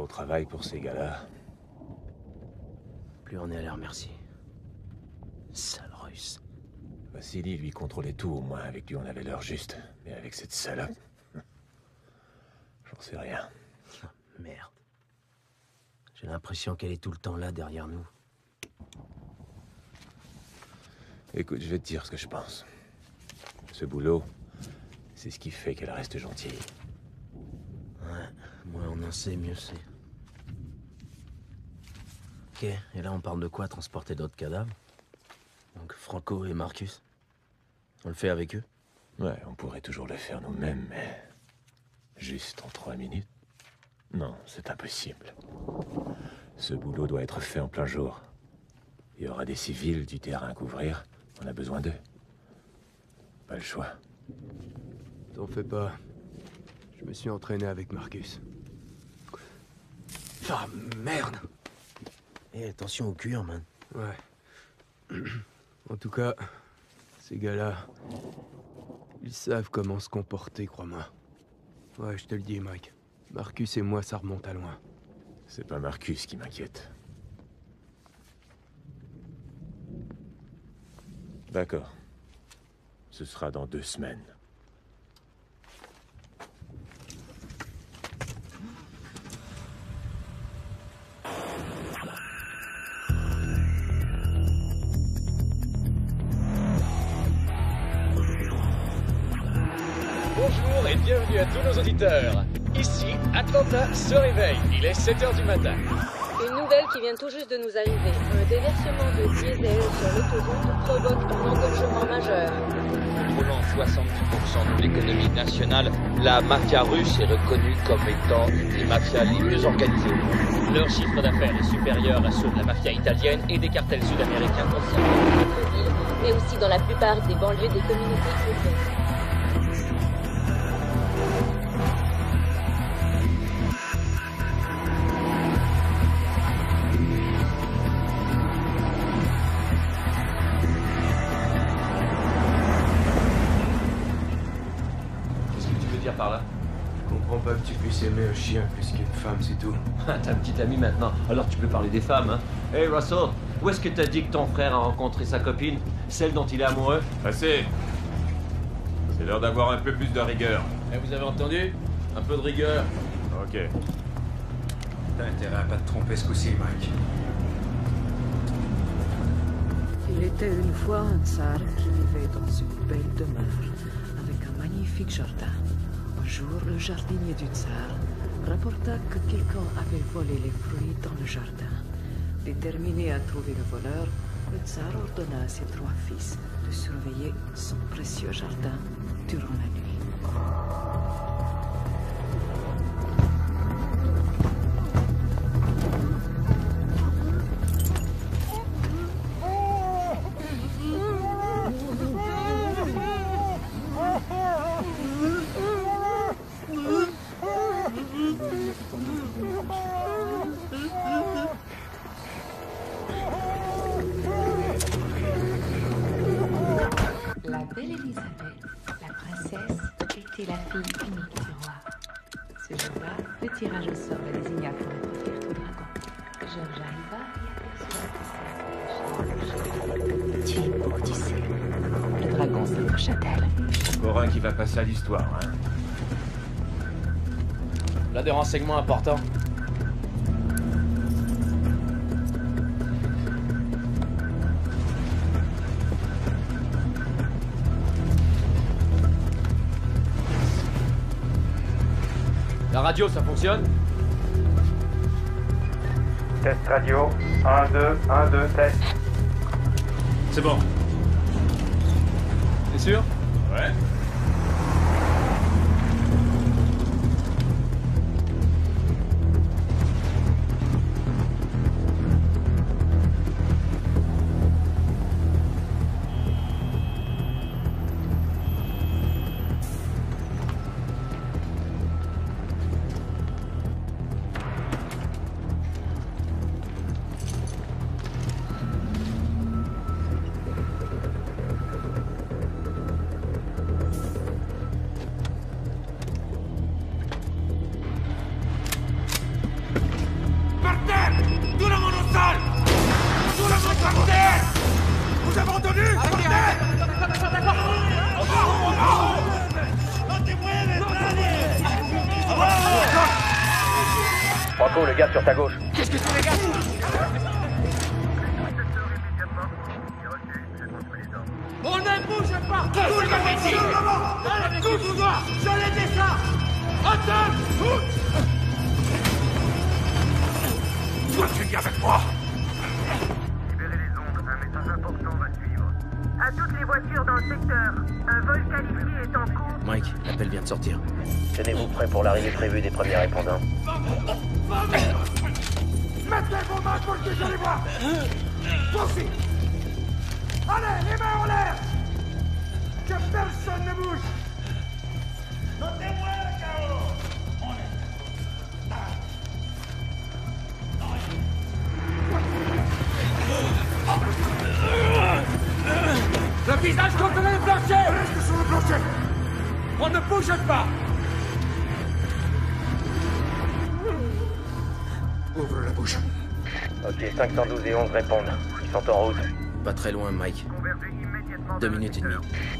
au travail pour ces gars-là. Plus on est à l'air, merci. Sale russe. Vassili, lui, contrôlait tout, au moins. Avec lui, on avait l'heure juste. Mais avec cette salope... J'en sais rien. Merde. J'ai l'impression qu'elle est tout le temps là, derrière nous. Écoute, je vais te dire ce que je pense. Ce boulot, c'est ce qui fait qu'elle reste gentille. Ouais, moins on en sait, mieux c'est. Ok, et là on parle de quoi? Transporter d'autres cadavres? Donc Franco et Marcus? On le fait avec eux? Ouais, on pourrait toujours le faire nous-mêmes, mais... Juste en 3 minutes? Non, c'est impossible. Ce boulot doit être fait en plein jour. Il y aura des civils, du terrain à couvrir. On a besoin d'eux. Pas le choix. T'en fais pas. Je me suis entraîné avec Marcus. Ah, merde! Eh, attention au cuir, man. Ouais. En tout cas, ces gars-là, ils savent comment se comporter, crois-moi. Ouais, je te le dis, Mike. Marcus et moi, ça remonte à loin. C'est pas Marcus qui m'inquiète. D'accord. Ce sera dans 2 semaines. Bonjour et bienvenue à tous nos auditeurs. Ici, Atlanta se réveille. Il est 7 h du matin. Une nouvelle qui vient tout juste de nous arriver. Un déversement de diesel sur l'autoroute provoque un engorgement majeur. Contrôlant 70% de l'économie nationale, la mafia russe est reconnue comme étant une des mafias les mieux organisées. Leur chiffre d'affaires est supérieur à ceux de la mafia italienne et des cartels sud-américains concernés. Dans notre ville, mais aussi dans la plupart des banlieues des communautés urbaines. Par là. Je comprends pas que tu puisses aimer un chien plus qu'une femme, c'est tout. T'as un petit ami maintenant, alors tu peux parler des femmes, hein. Hey Russell, où est-ce que t'as dit que ton frère a rencontré sa copine? Celle dont il est amoureux? Assez. C'est l'heure d'avoir un peu plus de rigueur. Eh, vous avez entendu? Un peu de rigueur. Ok. T'as intérêt à pas te tromper ce coup-ci, Mike. Il était une fois un tsar qui vivait dans une belle demeure, avec un magnifique jardin. Un jour, le jardinier du tsar rapporta que quelqu'un avait volé les fruits dans le jardin. Déterminé à trouver le voleur, le tsar ordonna à ses 3 fils de surveiller son précieux jardin durant la nuit. La belle Élisabeth, la princesse, était la fille unique du roi. Ce jour-là, le tirage au sort la désigna pour être offerte au dragon. George arriva et aperçut tu es beau, tu sais. Le dragon s'approcha d'elle. Encore un qui va passer à l'histoire, hein. Là, des renseignements importants. La radio, ça fonctionne? Test radio. 1, 2, 1, 2, test. C'est bon. T'es sûr? Ouais. Franco, le gars sur ta gauche. Qu'est-ce que c'est, les gars? On ne bouge pas! Tout le monde! Tous au noir! Je l'ai dit ça! Attends! Toi, tu viens avec moi! Libérez les ondes, un message important va suivre. À toutes les voitures dans le secteur, un vol qualifié est en cours. Mike, l'appel vient de sortir. Tenez-vous prêts pour l'arrivée prévue des premiers répondants. Mettez vos mains pour que je les vois! Toi aussi! Allez, les mains en l'air! Que personne ne bouge! Notez-moi, KO! Le visage contre le plancher! Reste sur le plancher! On ne bouge pas! Ouvre la bouche. Ok, 512 et 11 répondent. Ils sont en route. Pas très loin, Mike. 2 minutes et demie.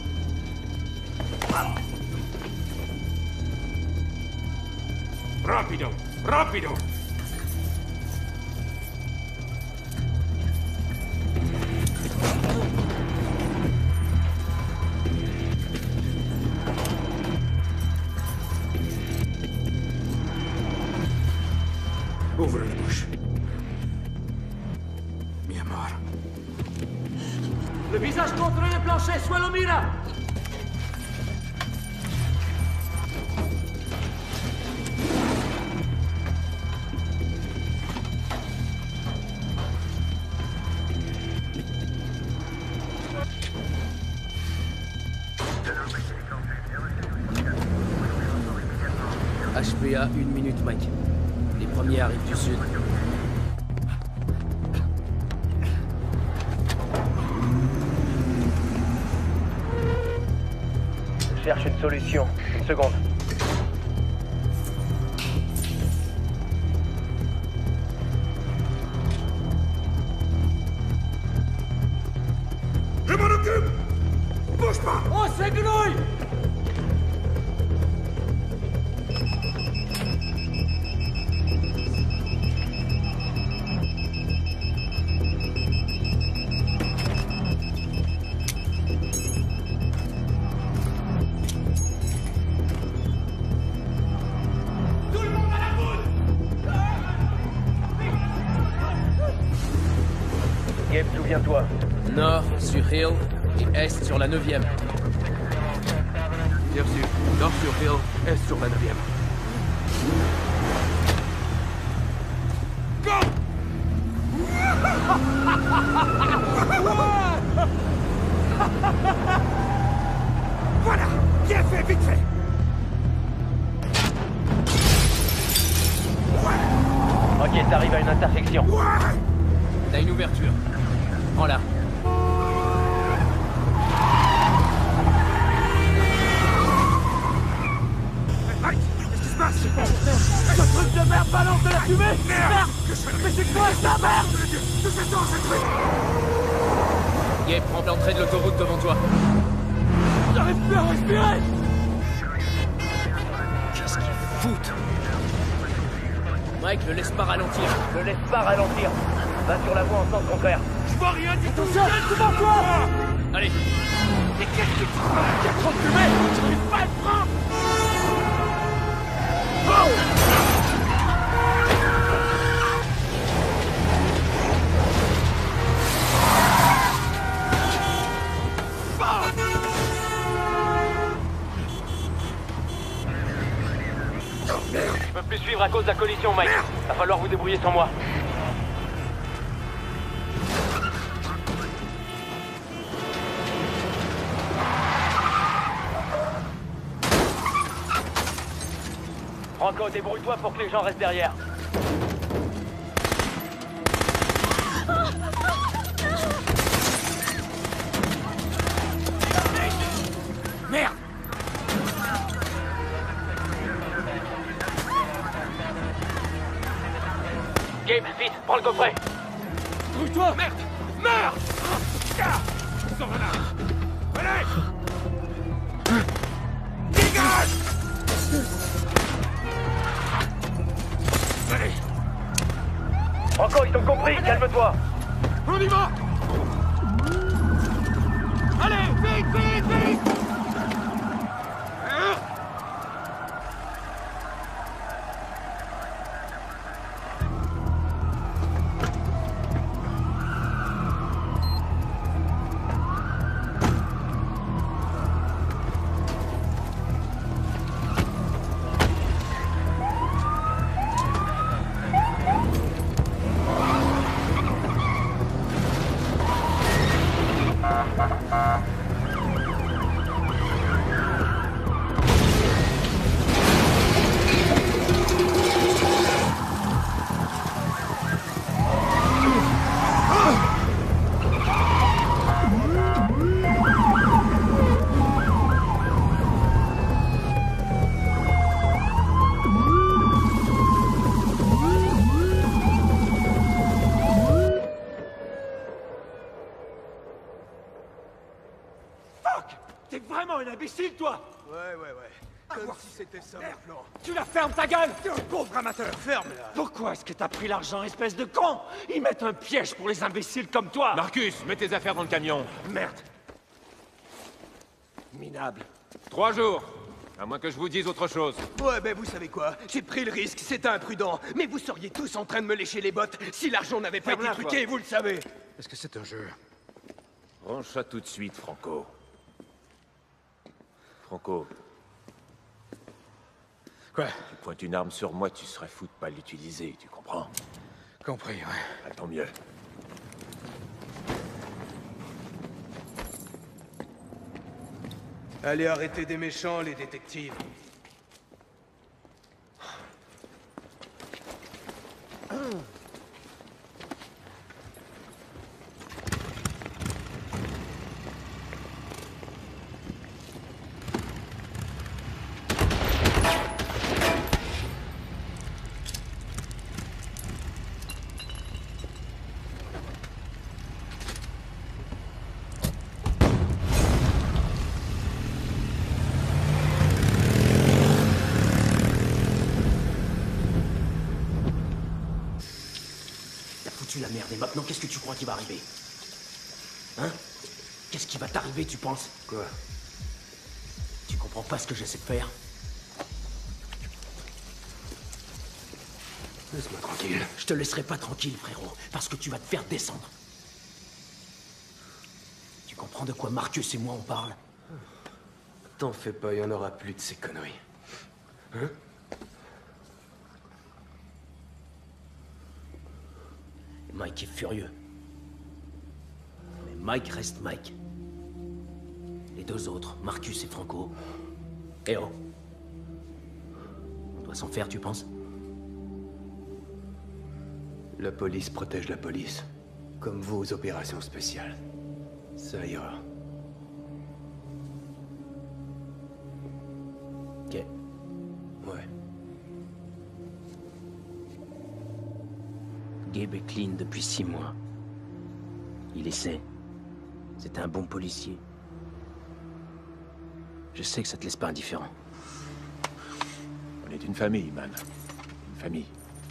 Rapido! Rapido! Ouvre la bouche. Mi amor. Le visage contre le plancher, suelo mira! HPA, 1 minute, Mike. Les premiers arrivent du sud. Je cherche une solution. Une seconde. Je m'en occupe! Bouge pas! On s'égrouille! Gabe, souviens-toi. Nord sur Hill et est sur la 9e. Bien reçu. Nord sur Hill, est sur la 9e. Voilà! Bien fait, vite fait! Ok, t'arrives à une intersection. T'as une ouverture. Prends-la. Mike, qu'est-ce qui se passe? Ce truc de merde balance de la fumée! Merde! Mais c'est quoi ça, merde? Tout ce temps, ce truc! Gabe, prends l'entrée de l'autoroute devant toi. J'arrive plus à respirer! Qu'est-ce qu'ils foutent? Mike, le laisse pas ralentir. Ne laisse pas ralentir. Va sur la voie en sens contraire. Je vois rien du tout! Devant toi! Allez. Mais qu'est-ce que tu fais? Il y a trop de fumée! J'arrive pas à le prendre! Je peux plus suivre à cause de la collision, Mike. Va falloir vous débrouiller sans moi. Franco, débrouille-toi pour que les gens restent derrière. Merde! Gabe, vite, prends le coffret. Trouve-toi! Merde! Merde! Sors de là! Allez! Dégage! Allez, compris, calme-toi. On y va! Allez, vite, vite, vite! T'es vraiment un imbécile, toi! Ouais. Comme si c'était ça, mon plan. Tu la fermes ta gueule! T'es un pauvre amateur! Ferme-la! Pourquoi est-ce que t'as pris l'argent, espèce de con? Ils mettent un piège pour les imbéciles comme toi! Marcus, mets tes affaires dans le camion. Merde! Minable. 3 jours. À moins que je vous dise autre chose. Ouais, ben vous savez quoi? J'ai pris le risque, c'était imprudent. Mais vous seriez tous en train de me lécher les bottes si l'argent n'avait pas été truqué, vous le savez! Est-ce que c'est un jeu? Range ça tout de suite, Franco. Franco. Quoi? Tu pointes une arme sur moi, tu serais fou de pas l'utiliser, tu comprends? Compris, ouais. Ah, tant mieux. Allez arrêter des méchants, les détectives. La merde, et maintenant qu'est-ce que tu crois qui va arriver? Hein? Qu'est-ce qui va t'arriver, tu penses? Quoi? Tu comprends pas ce que j'essaie de faire? Laisse-moi tranquille. Je te laisserai pas tranquille, frérot, parce que tu vas te faire descendre. Tu comprends de quoi Marcus et moi on parle? T'en fais pas, il y en aura plus de ces conneries. Hein? Mike est furieux. Mais Mike reste Mike. Les deux autres, Marcus et Franco. Eh oh. On doit s'en faire, tu penses? La police protège la police. Comme vous aux opérations spéciales. Ça ira. Ok. Ouais. Gabe est clean depuis 6 mois. Il essaie. C'est un bon policier. Je sais que ça te laisse pas indifférent. On est une famille, man. Une famille.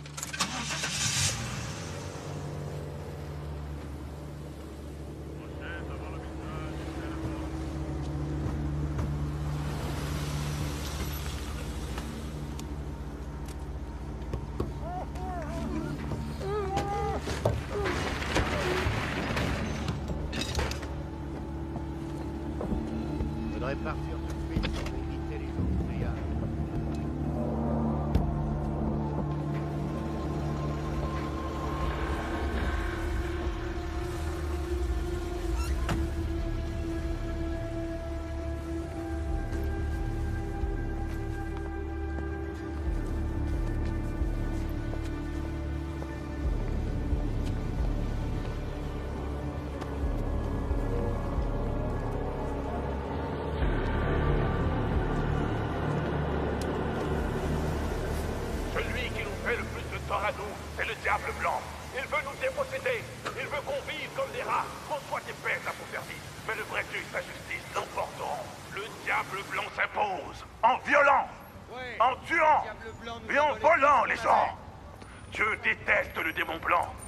Faudrait partir tout de suite pour éviter les embouteillages. C'est le diable blanc. Il veut nous déposséder. Il veut qu'on vive comme des rats. Qu'on soit des bêtes à faire vivre. Mais le vrai Dieu et sa justice l'emporteront. Le diable blanc s'impose. En violant. En tuant. Et en volant les gens. Dieu déteste le démon blanc.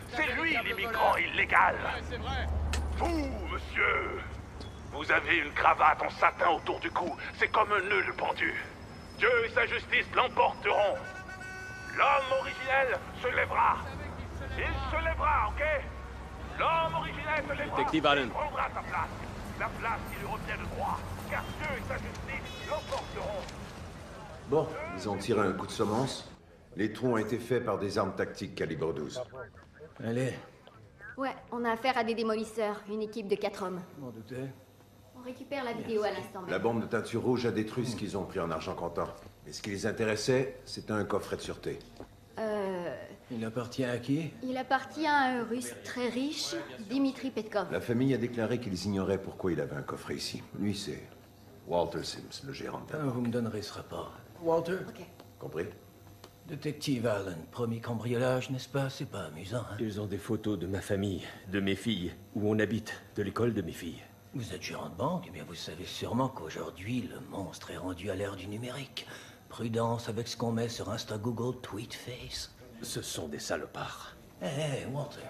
C'est lui l'immigrant illégal. Vous, monsieur, vous avez une cravate en satin autour du cou. C'est comme un nœud pendu. Dieu et sa justice l'emporteront. L'homme originel se lèvera. Il se lèvera, ok? L'homme originel se lèvera. Détective Allen. Il prendra sa place. La place qui lui revient de droit. Car Dieu et sa justice l'emporteront. Bon, ils ont tiré un coup de semence. Les trous ont été faits par des armes tactiques calibre 12. Allez. Ouais, on a affaire à des démolisseurs, une équipe de 4 hommes. M'en doutais. On récupère la vidéo à l'instant même. La bombe de teinture rouge a détruit ce qu'ils ont pris en argent comptant. Et ce qui les intéressait, c'était un coffret de sûreté. Il appartient à qui? Il appartient à un Russe très riche, Dimitri Petkov. La famille a déclaré qu'ils ignoraient pourquoi il avait un coffret ici. Lui, c'est Walter Sims, le gérant de la banque. Vous me donnerez ce rapport. Walter? Ok. Compris? Détective Allen, premier cambriolage, n'est-ce pas? C'est pas amusant, hein? Ils ont des photos de ma famille, de mes filles, où on habite, de l'école de mes filles. Vous êtes gérant de banque, eh bien vous savez sûrement qu'aujourd'hui, le monstre est rendu à l'ère du numérique. Prudence avec ce qu'on met sur Insta, Google, Tweetface. Ce sont des salopards. Hé, Walter.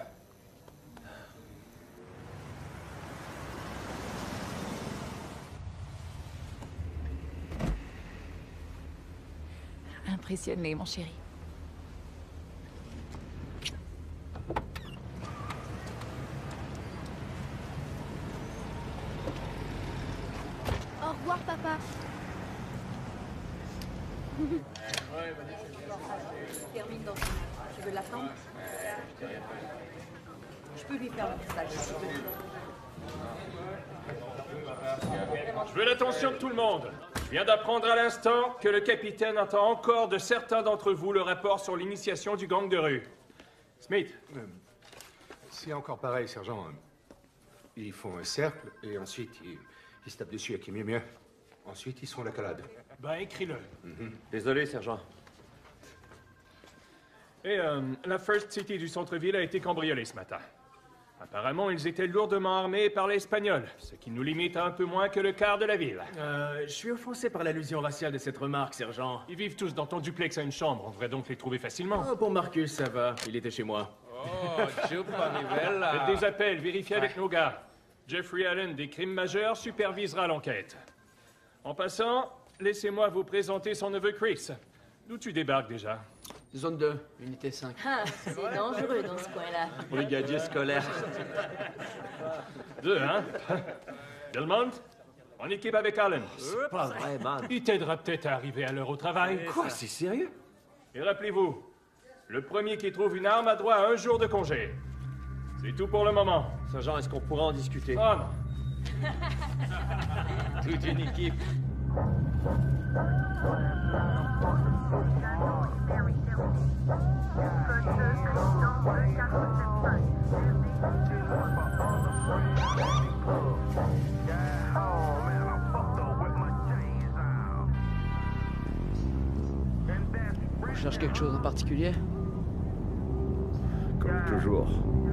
Impressionné, mon chéri. Au revoir, papa. Termine dans. Tu veux l'attendre? Je peux lui faire un message. Je veux l'attention de tout le monde. Je viens d'apprendre à l'instant que le capitaine attend encore de certains d'entre vous le rapport sur l'initiation du gang de rue. Smith. C'est encore pareil, sergent. Ils font un cercle et ensuite ils se tapent dessus à qui mieux. Ensuite, ils sont la calade. Ben, écris-le. Désolé, sergent. Et la First City du centre-ville a été cambriolée ce matin. Apparemment, ils étaient lourdement armés par les Espagnols, ce qui nous limite à un peu moins que le quart de la ville. Je suis offensé par l'allusion raciale de cette remarque, sergent. Ils vivent tous dans ton duplex à une chambre, on devrait donc les trouver facilement. Oh, pour Marcus, ça va. Il était chez moi. Oh, faites des appels, vérifiez avec nos gars. Jeffrey Allen, des crimes majeurs, supervisera l'enquête. En passant, laissez-moi vous présenter son neveu Chris. D'où tu débarques déjà? Zone 2, unité 5. Ah, c'est dangereux dans ce coin-là. Brigadier scolaire. 2, hein? Delmont, en équipe avec Allen. C'est pas vrai, man. Il t'aidera peut-être à arriver à l'heure au travail. Quoi, c'est sérieux? Et rappelez-vous, le premier qui trouve une arme a droit à 1 jour de congé. C'est tout pour le moment. Sergent, est-ce qu'on pourra en discuter? Oh non. Toute une équipe. On cherche quelque chose en particulier? Comme toujours.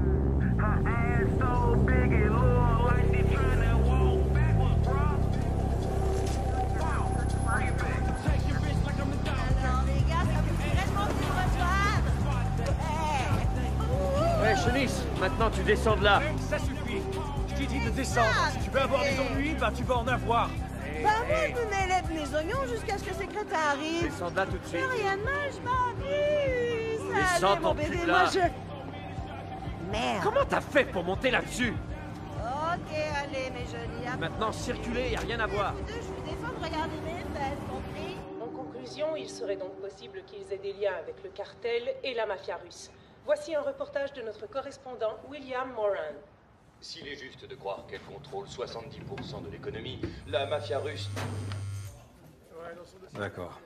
Hey, Chenisse, maintenant tu descends de là. Ça suffit. Je t'ai dit de descendre. Si tu veux avoir des ennuis, bah tu vas en avoir. Bah moi je me mêlais de mes oignons jusqu'à ce que ces crétins arrivent. Descends de là tout de suite. Rien de mal, je m'amuse. Descends Allez, ton mon bébé, cul de moi là. je... Merde. Comment t'as fait pour monter là-dessus? Ok, allez mes jolis. Maintenant circuler, y a rien à voir. Je vous défends de regarder mes fesses, compris? En conclusion, il serait donc possible qu'ils aient des liens avec le cartel et la mafia russe. Voici un reportage de notre correspondant William Moran. S'il est juste de croire qu'elle contrôle 70% de l'économie, la mafia russe... D'accord.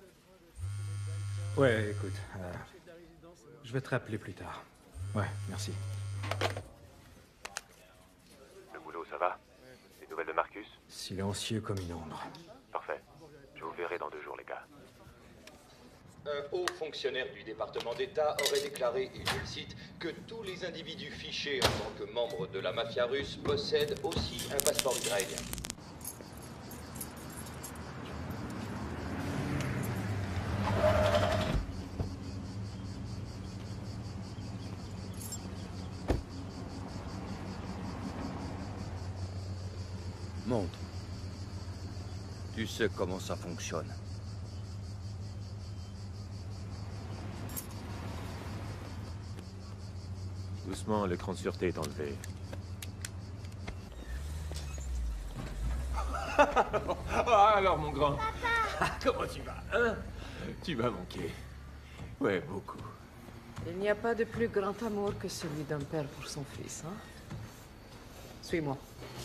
Ouais, écoute, je vais te rappeler plus tard. Ouais, merci. Le boulot, ça va? Des nouvelles de Marcus? Silencieux comme une ombre. Parfait. Je vous verrai dans 2 jours, les gars. Un haut fonctionnaire du département d'État aurait déclaré, et je le cite, que tous les individus fichés en tant que membres de la mafia russe possèdent aussi un passeport grec. Tu sais comment ça fonctionne. Doucement, l'écran de sûreté est enlevé. Alors, mon grand. Comment tu vas, hein? Tu m'as manqué. Ouais, beaucoup. Il n'y a pas de plus grand amour que celui d'un père pour son fils, hein? Suis-moi.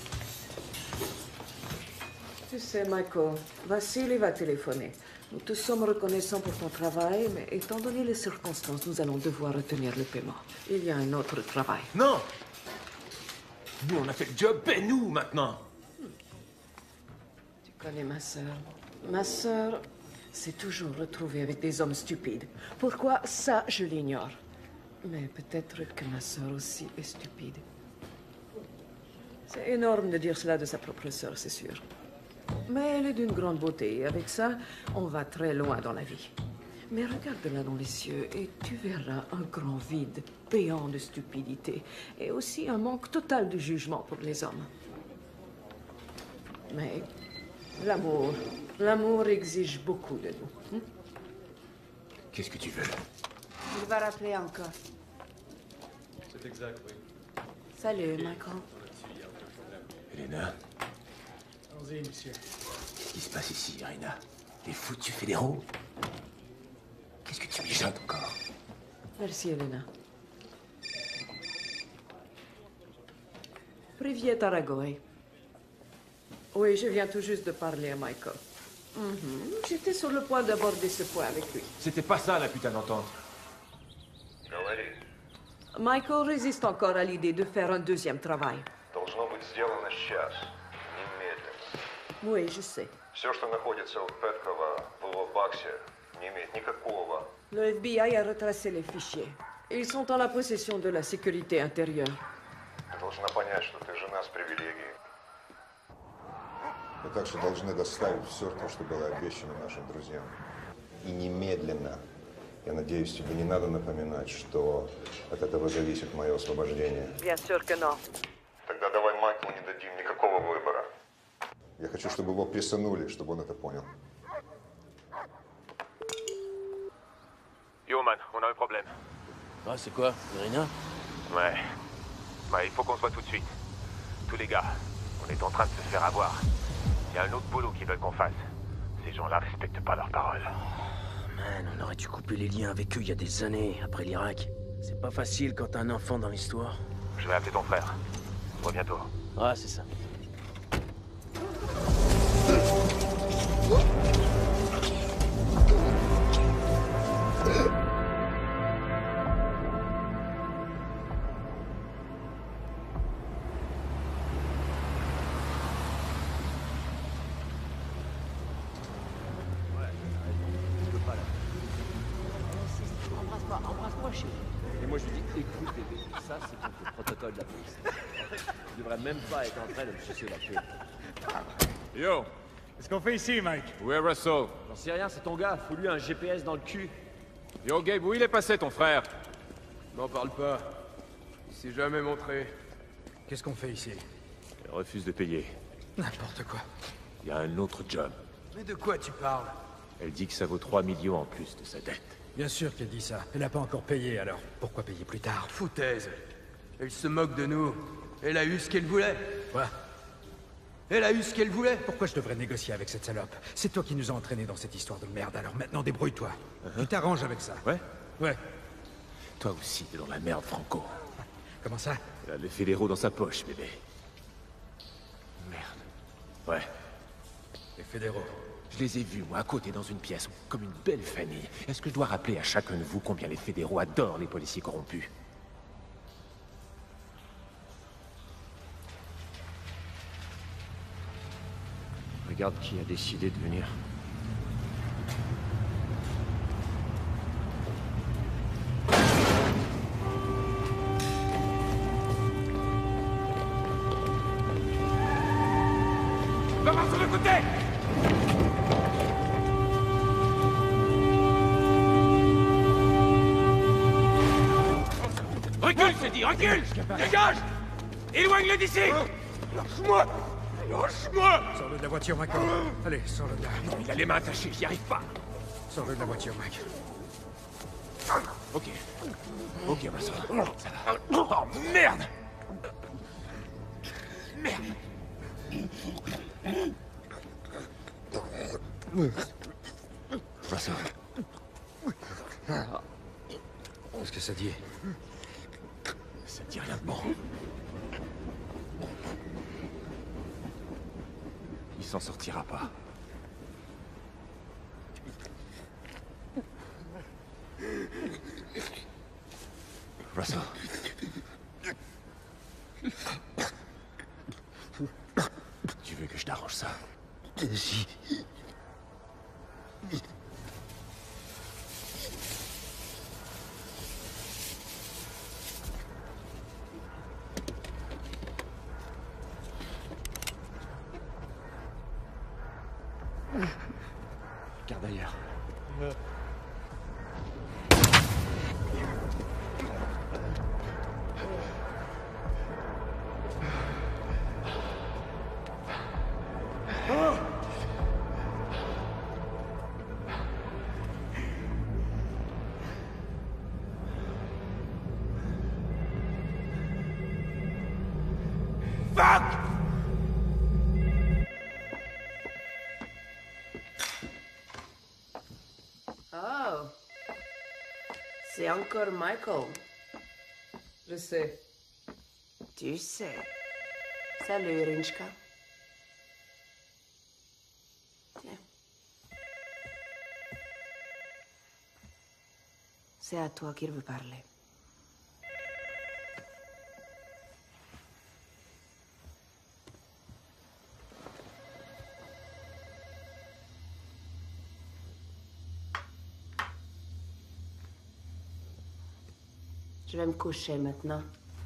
Tu sais, Michael, Vassili va téléphoner. Nous tous sommes reconnaissants pour ton travail, mais étant donné les circonstances, nous allons devoir retenir le paiement. Il y a un autre travail. Non! Nous, on a fait le job, paie-nous maintenant! Tu connais ma sœur. Ma sœur s'est toujours retrouvée avec des hommes stupides. Pourquoi? Ça, je l'ignore. Mais peut-être que ma sœur aussi est stupide. C'est énorme de dire cela de sa propre sœur, c'est sûr. Mais elle est d'une grande beauté, et avec ça, on va très loin dans la vie. Mais regarde-la dans les cieux, et tu verras un grand vide, béant de stupidité, et aussi un manque total de jugement pour les hommes. Mais l'amour exige beaucoup de nous. Qu'est-ce que tu veux? Il va rappeler encore. C'est exact, oui. Salut, Michael. Elena? Allons-y, monsieur. Qu'est-ce qui se passe ici, Irina? Des foutus fédéraux? Qu'est-ce que tu mijotes encore? Merci, Elena. Privet Aragoy. Oui, je viens tout juste de parler à Michael. J'étais sur le point d'aborder ce point avec lui. C'était pas ça, la putain d'entente. Michael résiste encore à l'idée de faire un deuxième travail. Должно быть сделано сейчас, немедленно. Oui, je sais. Все, что находится у Петкова в его баксе, не имеет никакого. Le FBI a retracé les fichiers. Ils sont en la possession de la sécurité intérieure. Ты должна понять, что ты жена с привилегией. Мы также должны доставить все то, что было обещано нашим друзьям. И немедленно. Я надеюсь, тебе не надо напоминать, что от этого зависит мое освобождение. Bien sûr que non. Тогда давай Майклу не дадим никакого выбора. Я хочу, чтобы его прессанули, чтобы он это понял. Yo, man, on a un problème. Ah, c'est quoi, Irina? Ouais. Bah, il faut qu'on se voit tout de suite. Tous les gars, on est en train de se faire avoir. Il y a un autre boulot qu'ils veulent qu'on fasse. Ces gens-là respectent pas leurs paroles. Man, on aurait dû couper les liens avec eux il y a des années, après l'Irak. C'est pas facile quand t'as un enfant dans l'histoire. Je vais appeler ton frère. On se voit bientôt. Ouais, c'est ça. Embrasse-moi, chérie. Et moi, je lui dis, écoute, bébé, ça, c'est contre le protocole de la police. Tu devrais même pas être en train de me sucer la queue. Yo, qu'est-ce qu'on fait ici, Mike? Où est Russell? J'en sais rien, c'est ton gars. Fous-lui un GPS dans le cul. Yo, Gabe, où il est passé, ton frère? N'en parle pas. Il s'est jamais montré. Qu'est-ce qu'on fait ici? Elle refuse de payer. N'importe quoi. Il y a un autre job. Mais de quoi tu parles? Elle dit que ça vaut 3 millions en plus de sa dette. Bien sûr qu'elle dit ça. Elle n'a pas encore payé, alors pourquoi payer plus tard? Foutaise. Elle se moque de nous. Elle a eu ce qu'elle voulait. Quoi? Elle a eu ce qu'elle voulait. Pourquoi je devrais négocier avec cette salope? C'est toi qui nous as entraînés dans cette histoire de merde, alors maintenant débrouille-toi. Tu t'arranges avec ça. Ouais? Ouais. Toi aussi, t'es dans la merde, Franco. Comment ça? Elle a les fédéraux dans sa poche, bébé. Merde. Ouais. Les fédéraux. Je les ai vus, moi, à côté, dans une pièce, comme une belle famille. Est-ce que je dois rappeler à chacun de vous combien les fédéraux adorent les policiers corrompus? Regarde qui a décidé de venir. Va voir sur le côté! Recule, c'est dit, recule! Dégage! Éloigne-le d'ici! Lâche-moi! Lâche-moi! Sors-le de la voiture, Mike. Allez, sors-le de là. Non, il a les mains attachées, j'y arrive pas. Sors-le de la voiture, Mike. Ok. Ok, Russell. Ça va. Oh, merde! Merde! Russell. Qu'est-ce que ça dit? Ça dit rien de bon. Il s'en sortira pas. Russell. Tu veux que je t'arrange ça? Si. Regarde ailleurs. Oh. C'est encore Michael. Je sais. Tu sais. Salut, Rinchka. Tiens. C'est à toi qu'il veut parler. Je vais me coucher maintenant.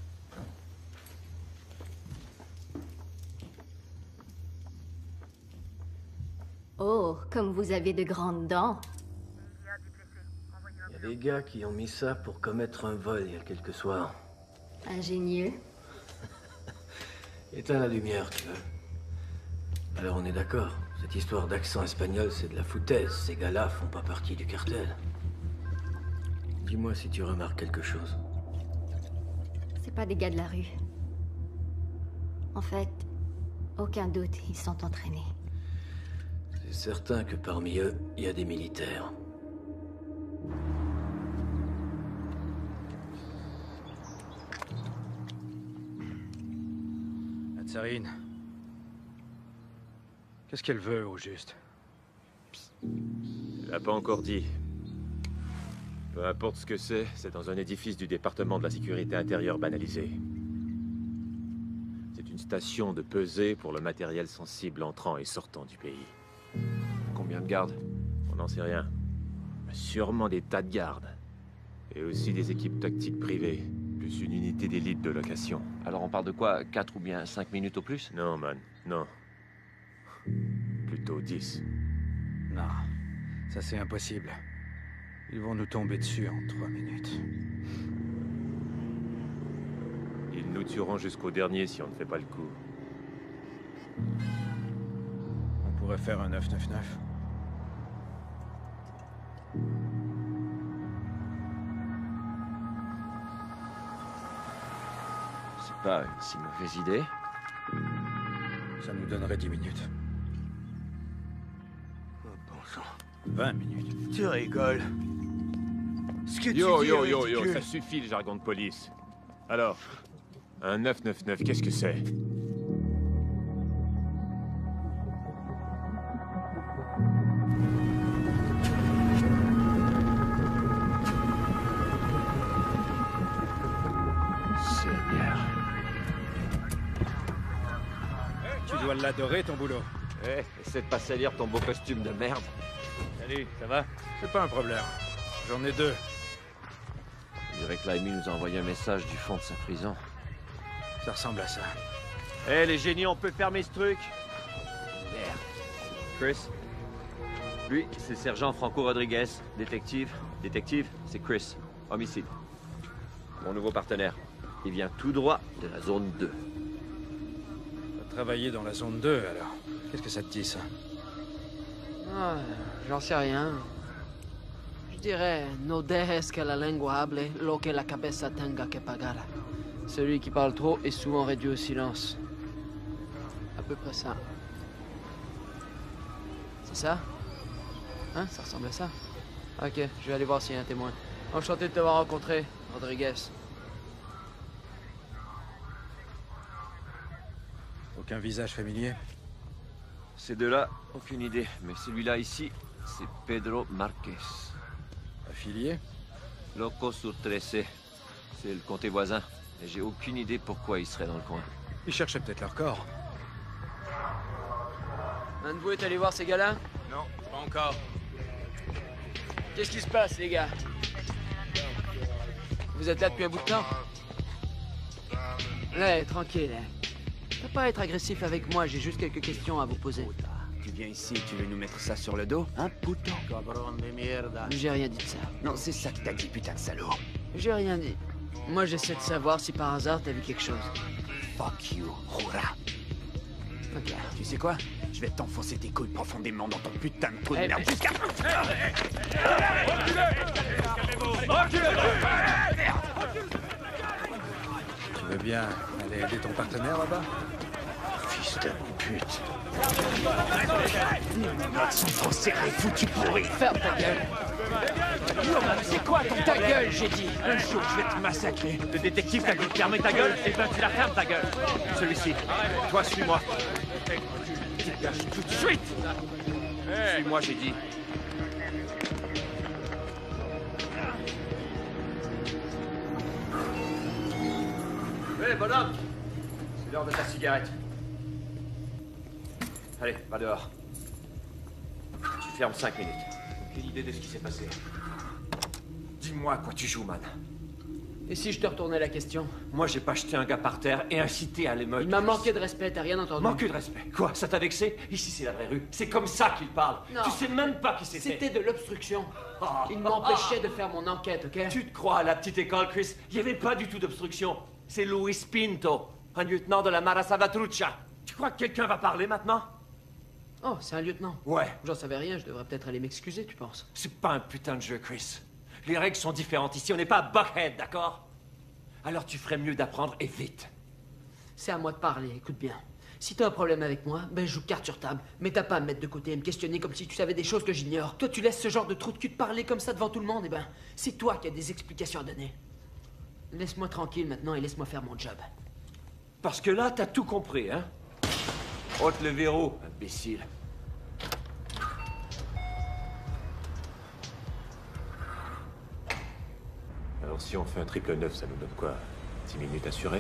Oh, comme vous avez de grandes dents. Il y a des gars qui ont mis ça pour commettre un vol il y a quelques soirs. Ingénieux. Éteins la lumière, tu veux. Alors on est d'accord. Cette histoire d'accent espagnol, c'est de la foutaise. Ces gars-là font pas partie du cartel. Dis-moi si tu remarques quelque chose. C'est pas des gars de la rue. En fait, aucun doute, ils sont entraînés. C'est certain que parmi eux, il y a des militaires. La tsarine. Qu'est-ce qu'elle veut, au juste? Elle l'a pas encore dit. Peu importe ce que c'est dans un édifice du département de la sécurité intérieure banalisé. C'est une station de pesée pour le matériel sensible entrant et sortant du pays. Combien de gardes? On n'en sait rien. Mais sûrement des tas de gardes. Et aussi des équipes tactiques privées, plus une unité d'élite de location. Alors on parle de quoi? 4 ou bien 5 minutes au plus? Non, man, non. Plutôt 10. Non, ça c'est impossible. Ils vont nous tomber dessus en 3 minutes. Ils nous tueront jusqu'au dernier si on ne fait pas le coup. On pourrait faire un 999. C'est pas une si mauvaise idée. Ça nous donnerait 10 minutes. Oh, bon sang. 20 minutes. Tu rigoles. Ce que Yo, tu dis yo, est yo, yo, ridicule. ça suffit le jargon de police. Alors, un 999, qu'est-ce que c'est? Seigneur. Tu dois l'adorer, ton boulot. Eh, essaie de pas salir ton beau costume de merde. Salut, ça va? C'est pas un problème. J'en ai 2. On dirait que l'AMI nous a envoyé un message du fond de sa prison. Ça ressemble à ça. Eh, les génies, on peut fermer ce truc? Merde. Chris? Lui, c'est sergent Franco Rodriguez, détective. Détective, c'est Chris, homicide. Mon nouveau partenaire. Il vient tout droit de la zone 2. travailler dans la zone 2, alors. Qu'est-ce que ça te dit, ça? Ah, j'en sais rien. Je dirais, no dejes que la lengua hable, lo que la cabeza tenga que pagar. Celui qui parle trop est souvent réduit au silence. À peu près ça. C'est ça? Hein? Ça ressemble à ça? Ok, je vais aller voir s'il y a un témoin. Enchanté de t'avoir rencontré, Rodriguez. Aucun visage familier? Ces deux-là, aucune idée. Mais celui-là ici, c'est Pedro Marquez. Affilié? Loco sur 13. C'est le comté voisin. Et j'ai aucune idée pourquoi il serait dans le coin. Ils cherchaient peut-être leur corps. Un de vous est allé voir ces gars-là? Non, pas encore. Qu'est-ce qui se passe, les gars? Vous êtes là depuis un bout de temps? Ouais, tranquille. Faut pas être agressif avec moi, j'ai juste quelques questions à vous poser. Tu viens ici, tu veux nous mettre ça sur le dos? Hein, putain? Cabron de mierda. J'ai rien dit de ça. Non, c'est ça que t'as dit, putain de salaud. J'ai rien dit. Moi, j'essaie de savoir si par hasard t'as vu quelque chose. Fuck you, Roura. Ok. Tu sais quoi? Je vais t'enfoncer tes couilles profondément dans ton putain de trou de Eh, merde mais- jusqu'à... Tu veux bien aller aider ton partenaire là-bas? Fils de pute. Notre sang serré, foutu pourri. Ferme ta gueule. C'est quoi ton ta gueule, j'ai dit? Un jour, je vais te massacrer. Le détective t'a dit de fermer ta gueule, et ben tu la fermes ta gueule. Celui-ci. Toi, suis-moi. Dégage tout de suite. Suis-moi, j'ai dit. Hé, bonhomme! C'est l'heure de ta cigarette. Allez, va dehors. Tu fermes 5 minutes. Aucune idée de ce qui s'est passé. Dis-moi à quoi tu joues, man. Et si je te retournais la question? Moi, j'ai pas jeté un gars par terre et incité à l'émeute. Il m'a manqué de respect, t'as rien entendu? Manqué de respect? Quoi? Ça t'a vexé? Ici, c'est la vraie rue. C'est comme ça qu'il parle. Non. Tu sais même pas qui c'était. C'était de l'obstruction. Il m'empêchait de faire mon enquête, ok? Tu te crois à la petite école, Chris? Il y avait pas du tout d'obstruction. C'est Luis Pinto, un lieutenant de la Mara Salvatrucha. Tu crois que quelqu'un va parler maintenant? Oh, c'est un lieutenant. Ouais. J'en savais rien, je devrais peut-être aller m'excuser, tu penses? C'est pas un putain de jeu, Chris. Les règles sont différentes ici, on n'est pas à Buckhead, d'accord? Alors tu ferais mieux d'apprendre et vite. C'est à moi de parler, écoute bien. Si t'as un problème avec moi, ben je joue carte sur table. Mais t'as pas à me mettre de côté et me questionner comme si tu savais des choses que j'ignore. Toi, tu laisses ce genre de trou de cul te parler comme ça devant tout le monde, et ben, c'est toi qui as des explications à donner. Laisse-moi tranquille maintenant et laisse-moi faire mon job. Parce que là, t'as tout compris, hein? Ôte le verrou, imbécile. Alors si on fait un triple 9, ça nous donne quoi? 10 minutes assurées?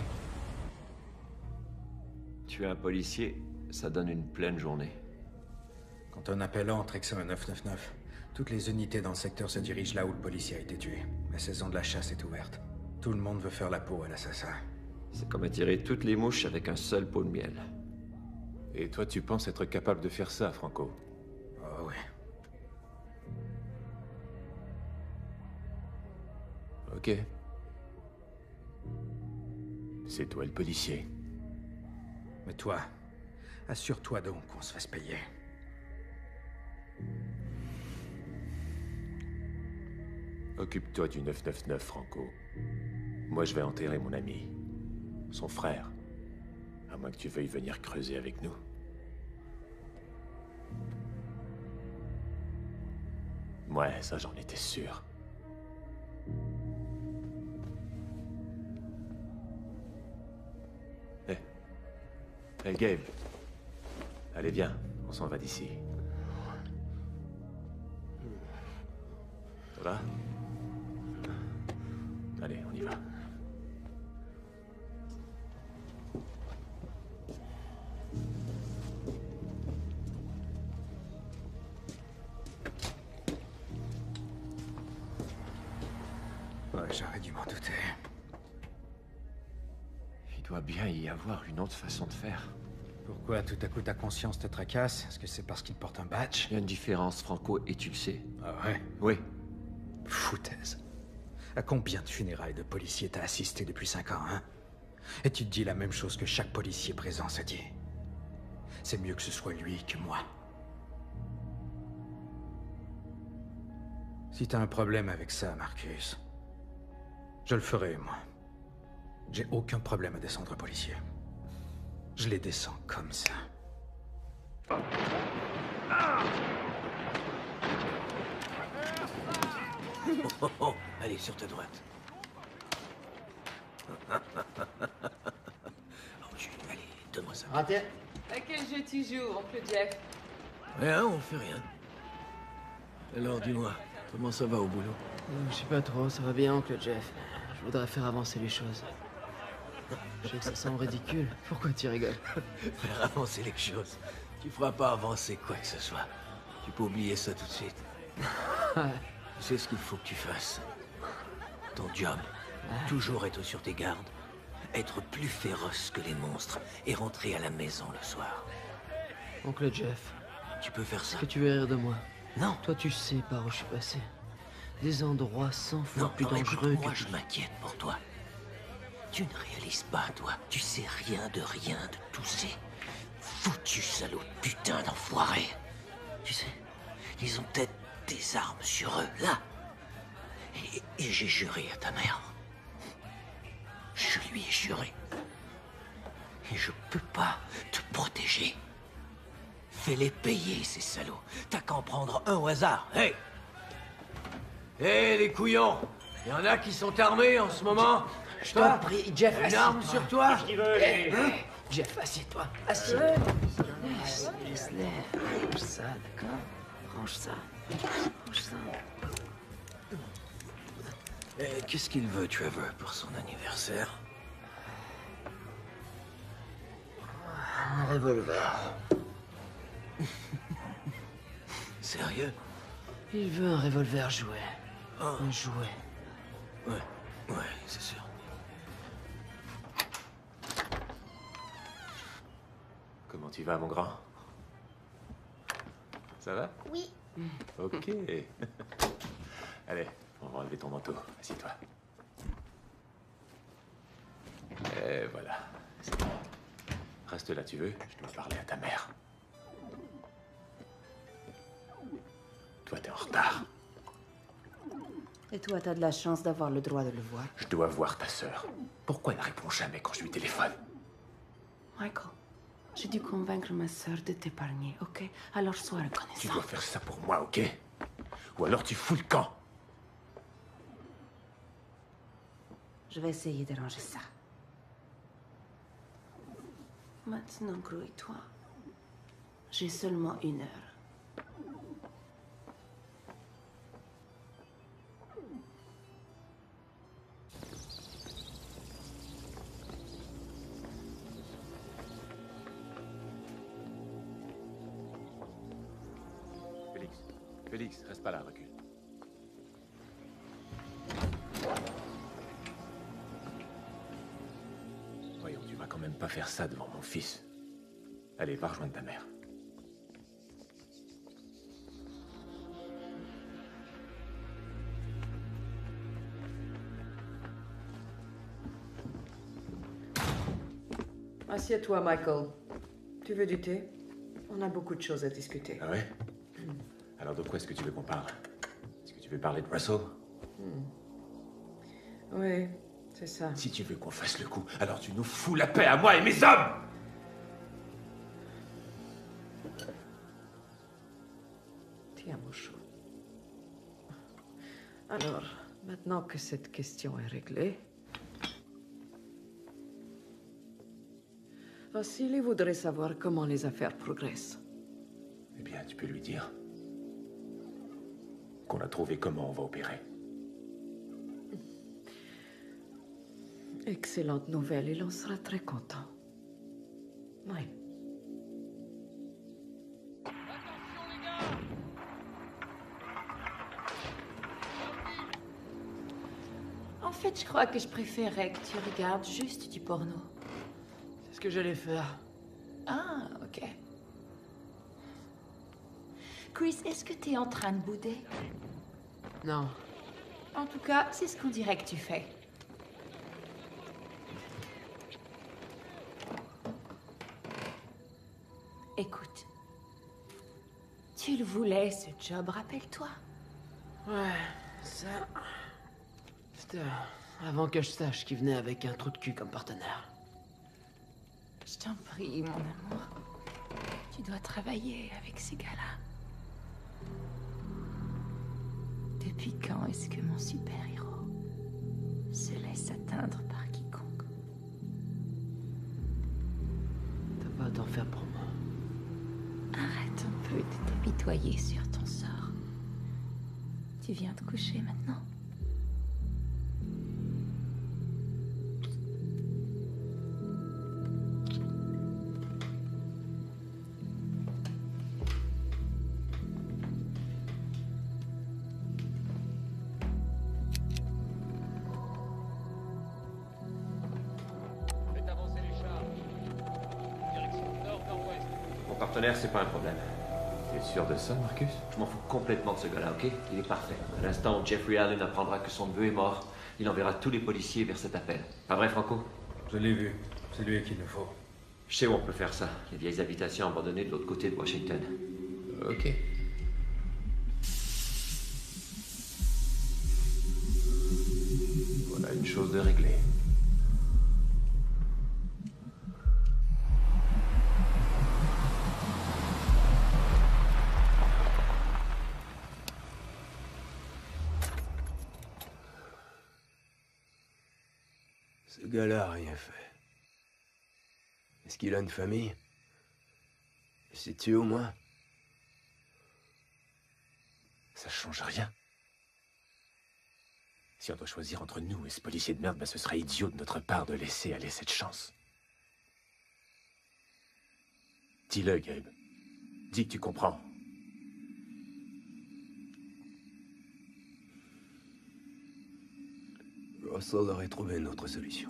Tu es un policier, ça donne une pleine journée. Quand un appel entre et que c'est un 999, toutes les unités dans le secteur se dirigent là où le policier a été tué. La saison de la chasse est ouverte. Tout le monde veut faire la peau à l'assassin. C'est comme attirer toutes les mouches avec un seul pot de miel. Et toi, tu penses être capable de faire ça, Franco? Oh oui. Ok. C'est toi le policier. Mais toi, assure-toi donc qu'on se fasse payer. Occupe-toi du 999, Franco. Moi, je vais enterrer mon ami. Son frère. À moins que tu veuilles venir creuser avec nous. Ouais, ça j'en étais sûr. Hey Gabe. Allez, viens, on s'en va d'ici. Ça va? Allez, on y va. Ouais, j'aurais dû m'en douter. Il doit bien y avoir une autre façon de faire. Pourquoi tout à coup ta conscience te tracasse? Est-ce que c'est parce qu'il porte un badge? Il y a une différence, Franco, et tu le sais. Ah ouais? Oui. Foutaise. À combien de funérailles de policiers t'as assisté depuis 5 ans, hein? Et tu te dis la même chose que chaque policier présent se dit. c'est mieux que ce soit lui que moi. Si t'as un problème avec ça, Marcus, je le ferai, moi. J'ai aucun problème à descendre un policier. Je les descends comme ça. Oh, oh, allez, sur ta droite. Oh, allez, donne-moi ça. Raté. À quel jeu tu joues, oncle Jeff? Rien, on fait rien. Alors, dis-moi, comment ça va au boulot? Je sais pas trop, ça va bien, oncle Jeff. Je voudrais faire avancer les choses. Je sais que ça semble ridicule. Pourquoi tu rigoles? Faire avancer les choses. Tu feras pas avancer quoi que ce soit. Tu peux oublier ça tout de suite. Tu sais ce qu'il faut que tu fasses. Ton job. Toujours être sur tes gardes. Être plus féroce que les monstres. Et rentrer à la maison le soir. Oncle Jeff. Tu peux faire ça. Est-ce que tu veux rire de moi? Non. Toi, tu sais par où je suis passé. Des endroits 100 fois plus non, dangereux moi, que... je m'inquiète pour toi. Tu ne réalises pas, toi. Tu sais rien de tous ces foutus salauds de putain d'enfoirés. Tu sais, ils ont peut-être des armes sur eux, là. Et j'ai juré à ta mère. Je lui ai juré. Et je peux pas te protéger. Fais-les payer, ces salauds. T'as qu'à en prendre un au hasard. Hey! Hey, les couillons! Il y en a qui sont armés en ce moment. Je t'en prie, Jeff, une arme sur toi? Qu'est-ce qu'il veut, lui? Jeff, assieds-toi. Assieds-toi. Laisse-les. Range ça, d'accord? Range ça. Range ça. Qu'est-ce qu'il veut, Trevor, pour son anniversaire? Un revolver. Sérieux? Il veut un revolver jouet. Un jouet. Ouais, c'est sûr. Comment tu vas, mon grand? Ça va? Oui. Ok. Allez, on va enlever ton manteau. Assieds-toi. Et voilà. C'est bon. Reste là, tu veux? Je dois parler à ta mère. Toi, t'es en retard. Et toi, t'as de la chance d'avoir le droit de le voir. Je dois voir ta sœur. Pourquoi elle ne répond jamais quand je lui téléphone? Michael, j'ai dû convaincre ma sœur de t'épargner, ok? Alors sois reconnaissant. Tu dois faire ça pour moi, ok? Ou alors tu fous le camp. Je vais essayer d'arranger ça. Maintenant, grouille-toi. J'ai seulement 1 heure. Félix, reste pas là, recule. Voyons, tu vas quand même pas faire ça devant mon fils. Allez, va rejoindre ta mère. Assieds-toi, Michael. Tu veux du thé? On a beaucoup de choses à discuter. Ah ouais? Alors de quoi est-ce que tu veux qu'on parle? Est-ce que tu veux parler de Russell? Oui, c'est ça. Si tu veux qu'on fasse le coup, alors tu nous fous la paix à moi et mes hommes! Tiens, mon chou. Alors, maintenant que cette question est réglée, Vassili voudrait savoir comment les affaires progressent. Eh bien, tu peux lui dire qu'on a trouvé comment on va opérer. Excellente nouvelle, il en sera très content. Oui. En fait, je crois que je préférerais que tu regardes juste du porno. C'est ce que j'allais faire. Ah, ok. Chris, est-ce que t'es en train de bouder? Non. En tout cas, c'est ce qu'on dirait que tu fais. Tu le voulais, ce job, rappelle-toi. Ouais, ça... C'était avant que je sache qu'il venait avec un trou de cul comme partenaire. Je t'en prie, mon amour. Tu dois travailler avec ces gars-là. Depuis quand est-ce que mon super-héros se laisse atteindre par quiconque? T'as pas à t'en faire pour moi. Arrête un peu de t'apitoyer sur ton sort. Tu viens te coucher maintenant? Mon partenaire, c'est pas un problème. T'es sûr de ça, Marcus? Je m'en fous complètement de ce gars-là, ok? Il est parfait. À l'instant où Jeffrey Allen apprendra que son neveu est mort, il enverra tous les policiers vers cet appel. Pas vrai, Franco? Je l'ai vu. C'est lui qu'il nous faut. Je sais où on peut faire ça. Les vieilles habitations abandonnées de l'autre côté de Washington. Ok. Voilà une chose de réglée. Ce gars-là a rien fait. Est-ce qu'il a une famille? Sais-tu au moins? Ça change rien. Si on doit choisir entre nous et ce policier de merde, ben ce serait idiot de notre part de laisser aller cette chance. Dis-le, Gabe. Dis que tu comprends. Russell aurait trouvé une autre solution.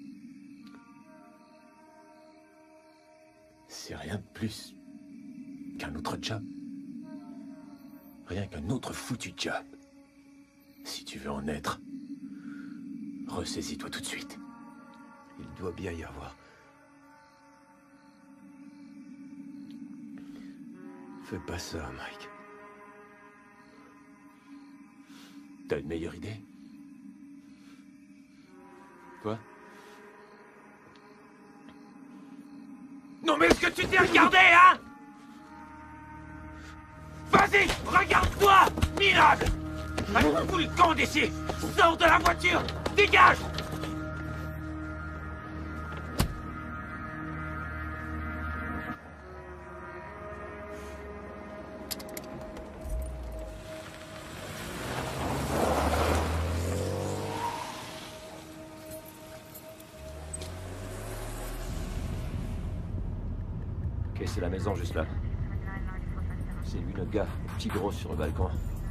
C'est rien de plus qu'un autre job. Rien qu'un autre foutu job. Si tu veux en être, ressaisis-toi tout de suite. Il doit bien y avoir. Fais pas ça, Mike. T'as une meilleure idée? Toi? Non mais est-ce que tu t'es regardé, hein? Vas-y, regarde-toi, minable! Allez, fous le camp d'ici! Sors de la voiture! Dégage! Ok, c'est la maison juste là. C'est lui notre gars, le petit gros sur le balcon.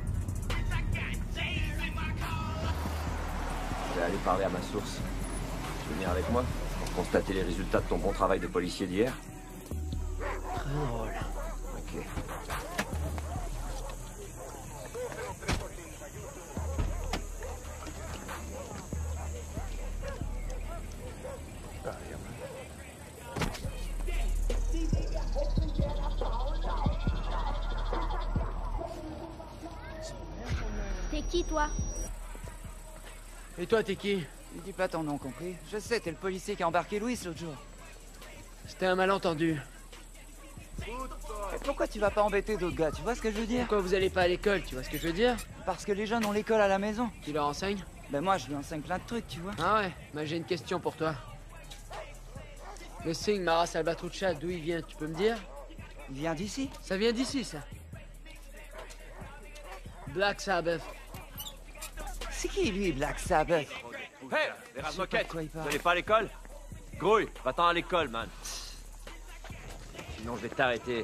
Je vais aller parler à ma source. Tu veux venir avec moi pour constater les résultats de ton bon travail de policier d'hier? Très drôle. Ok. T'es qui, toi? Et toi, t'es qui? Il dit pas ton nom, compris? Je sais, t'es le policier qui a embarqué Louis l'autre jour. C'était un malentendu. Et pourquoi tu vas pas embêter d'autres gars, tu vois ce que je veux dire? Pourquoi vous allez pas à l'école, tu vois ce que je veux dire? Parce que les jeunes ont l'école à la maison. Tu leur enseignes? Ben moi, je lui enseigne plein de trucs, tu vois. Ah ouais, bah j'ai une question pour toi. Le signe Mara Salvatrucha, d'où il vient, tu peux me dire? Il vient d'ici. Ça vient d'ici, ça. Black Sabbath. C'est qui, lui, Black Sabbath? Hey, les rats-moquettes, quoi il vous parle. allez pas à l'école? Grouille, va-t'en à l'école, man. Sinon, je vais t'arrêter.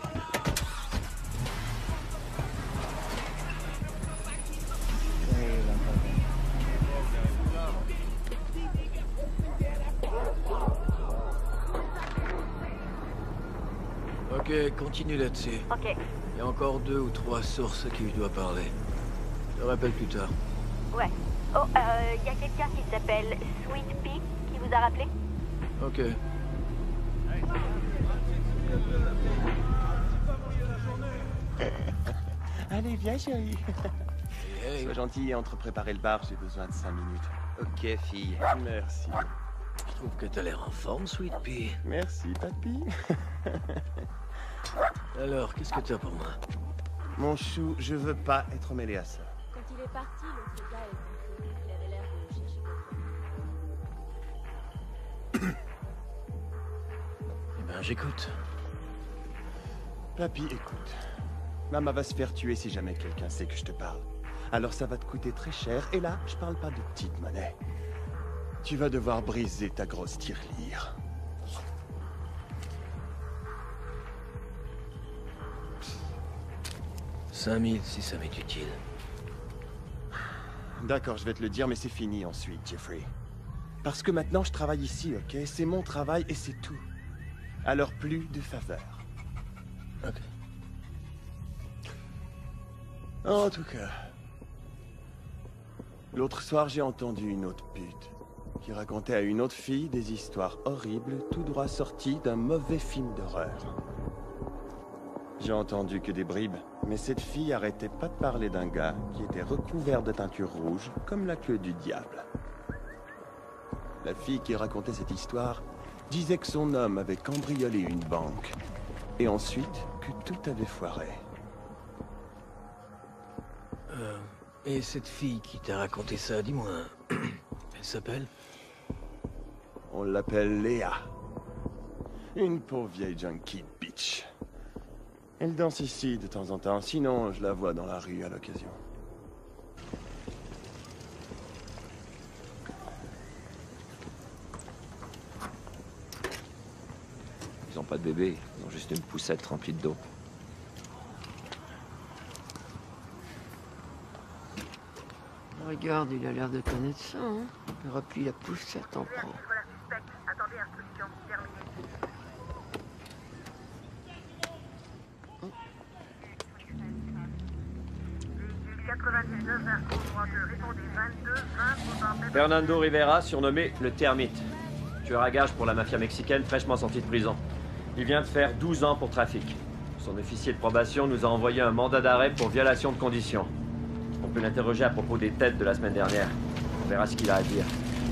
Ok, continue là-dessus. Ok. Il y a encore 2 ou 3 sources à qui je dois parler. Je te rappelle plus tard. Ouais. Oh, y a quelqu'un qui s'appelle Sweet Pea qui vous a rappelé? Ok. Allez, viens, chérie. Sois gentil et entre préparer le bar, j'ai besoin de 5 minutes. Ok, fille. Merci. Je trouve que t'as l'air en forme, Sweet Pea. Merci, papy. Alors, qu'est-ce que t'as pour moi? Mon chou, je veux pas être mêlé à ça. Quand il est parti, l'autre gars est rentré. Il avait l'air de chercher quelque chose. Eh ben, j'écoute. Papy, écoute. Maman va se faire tuer si jamais quelqu'un sait que je te parle. Alors ça va te coûter très cher, et là, je parle pas de petite monnaie. Tu vas devoir briser ta grosse tirelire. « 5000 si ça m'est utile. » D'accord, je vais te le dire, mais c'est fini ensuite, Jeffrey. Parce que maintenant, je travaille ici, ok? C'est mon travail et c'est tout. Alors plus de faveurs. Ok. En tout cas... L'autre soir, j'ai entendu une autre pute qui racontait à une autre fille des histoires horribles tout droit sorties d'un mauvais film d'horreur. J'ai entendu que des bribes, mais cette fille arrêtait pas de parler d'un gars qui était recouvert de teinture rouge comme la queue du diable. La fille qui racontait cette histoire disait que son homme avait cambriolé une banque et ensuite que tout avait foiré. Et cette fille qui t'a raconté ça, dis-moi, elle s'appelle? On l'appelle Léa. Une pauvre vieille junkie bitch. Elle danse ici de temps en temps, sinon je la vois dans la rue à l'occasion. Ils ont pas de bébé, ils ont juste une poussette remplie d'eau. Regarde, il a l'air de connaître ça, hein. Replie la poussette en prend. Attendez, instruction terminée. Véhicule 99 vers droite, répondez 22, 20, Fernando Rivera, surnommé le Termite. Tueur à gage pour la mafia mexicaine, fraîchement sorti de prison. Il vient de faire 12 ans pour trafic. Son officier de probation nous a envoyé un mandat d'arrêt pour violation de conditions. On peut l'interroger à propos des têtes de la semaine dernière. On verra ce qu'il a à dire.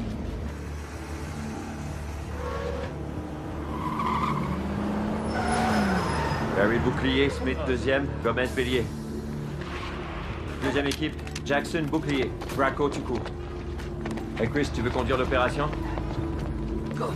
Barry Bouclier, Smith deuxième, Gomez Bélier. Deuxième équipe, Jackson Bouclier, Bracco tout court. Hey Chris, tu veux conduire l'opération? Go.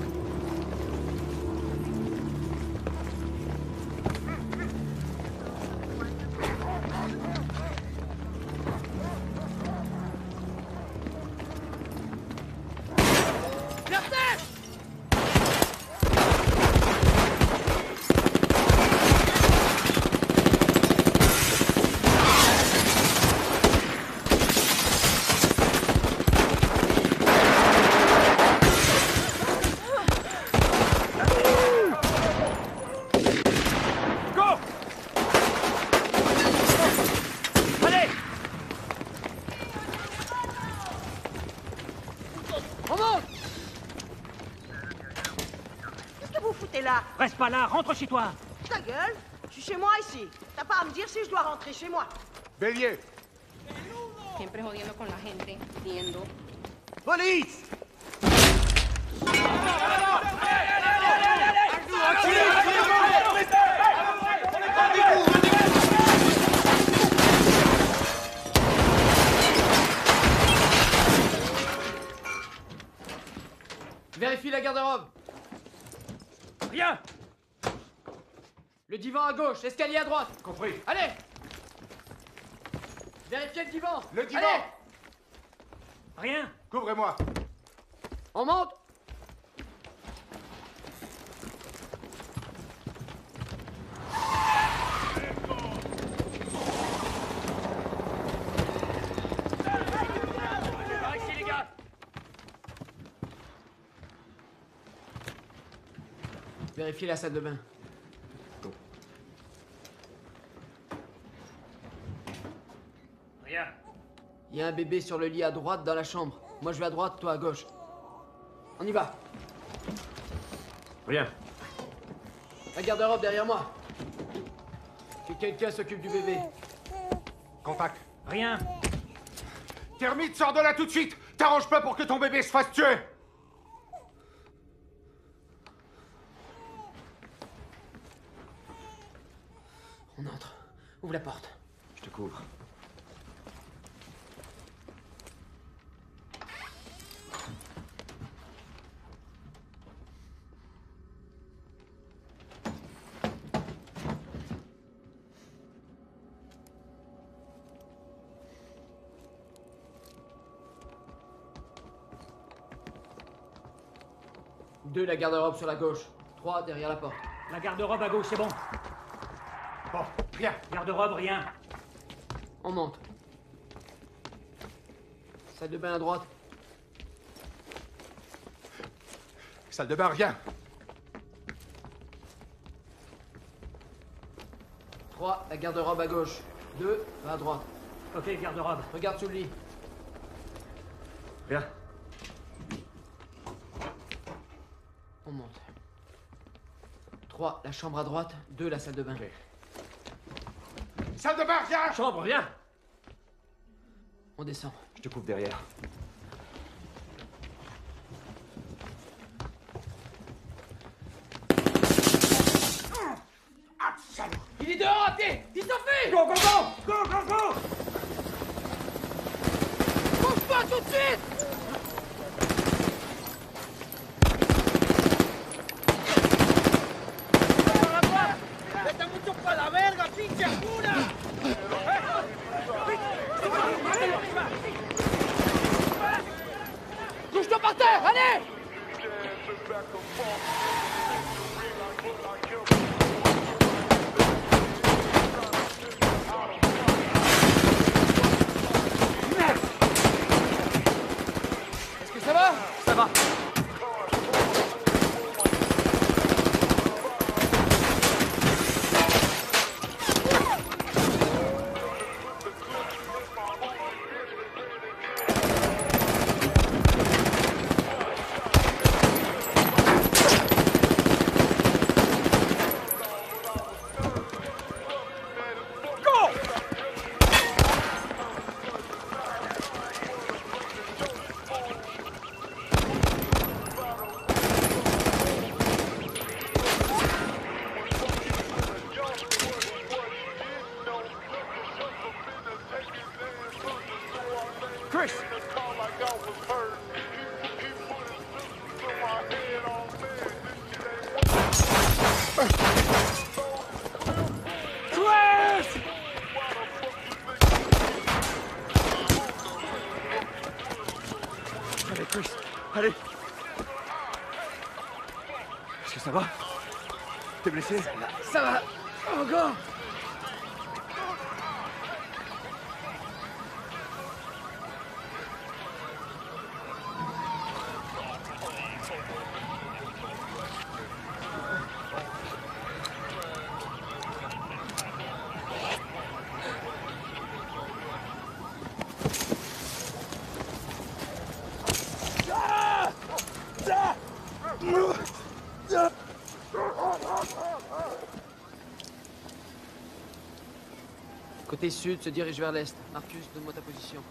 Reste pas là, rentre chez toi. Ta gueule, je suis chez moi ici. T'as pas à me dire si je dois rentrer chez moi. Bélier. Siempre jodiendo con la gente, viendo. Police! Vérifie la garde-robe. Rien! Le divan à gauche, escalier à droite. Compris. Allez! Vérifiez le divan. Le divan. Allez. Rien! Couvrez-moi. On monte. Vérifiez la salle de bain. Rien. Il y a un bébé sur le lit à droite dans la chambre. Moi je vais à droite, toi à gauche. On y va. Rien. La garde-robe derrière moi. Que quelqu'un s'occupe du bébé. Contact. Rien. Termite, sors de là tout de suite. T'arranges pas pour que ton bébé se fasse tuer. On entre. Ouvre la porte. Je te couvre. Deux, la garde-robe sur la gauche. 3, derrière la porte. La garde-robe à gauche, c'est bon. Bon, rien. Garde-robe, rien. On monte. Salle de bain à droite. Salle de bain, rien. 3, la garde-robe à gauche. 2, va à droite. Ok, garde-robe. Regarde sous le lit. Rien. On monte. 3, la chambre à droite. 2, la salle de bain. Okay. Salle de bain, rien. Chambre, rien. On descend. Je te couvre derrière. Il est dehors, à pied. Il s'enfuit. Go, go, go. Go, go, go. Bouge pas tout de suite. Couche-toi par terre, allez! Est-ce que ça va? Ça va. Chris! Allez, Chris, allez. Est-ce que ça va? T'es blessé? Ça va. Encore. Côté sud se dirige vers l'est. Marcus, donne-moi ta position.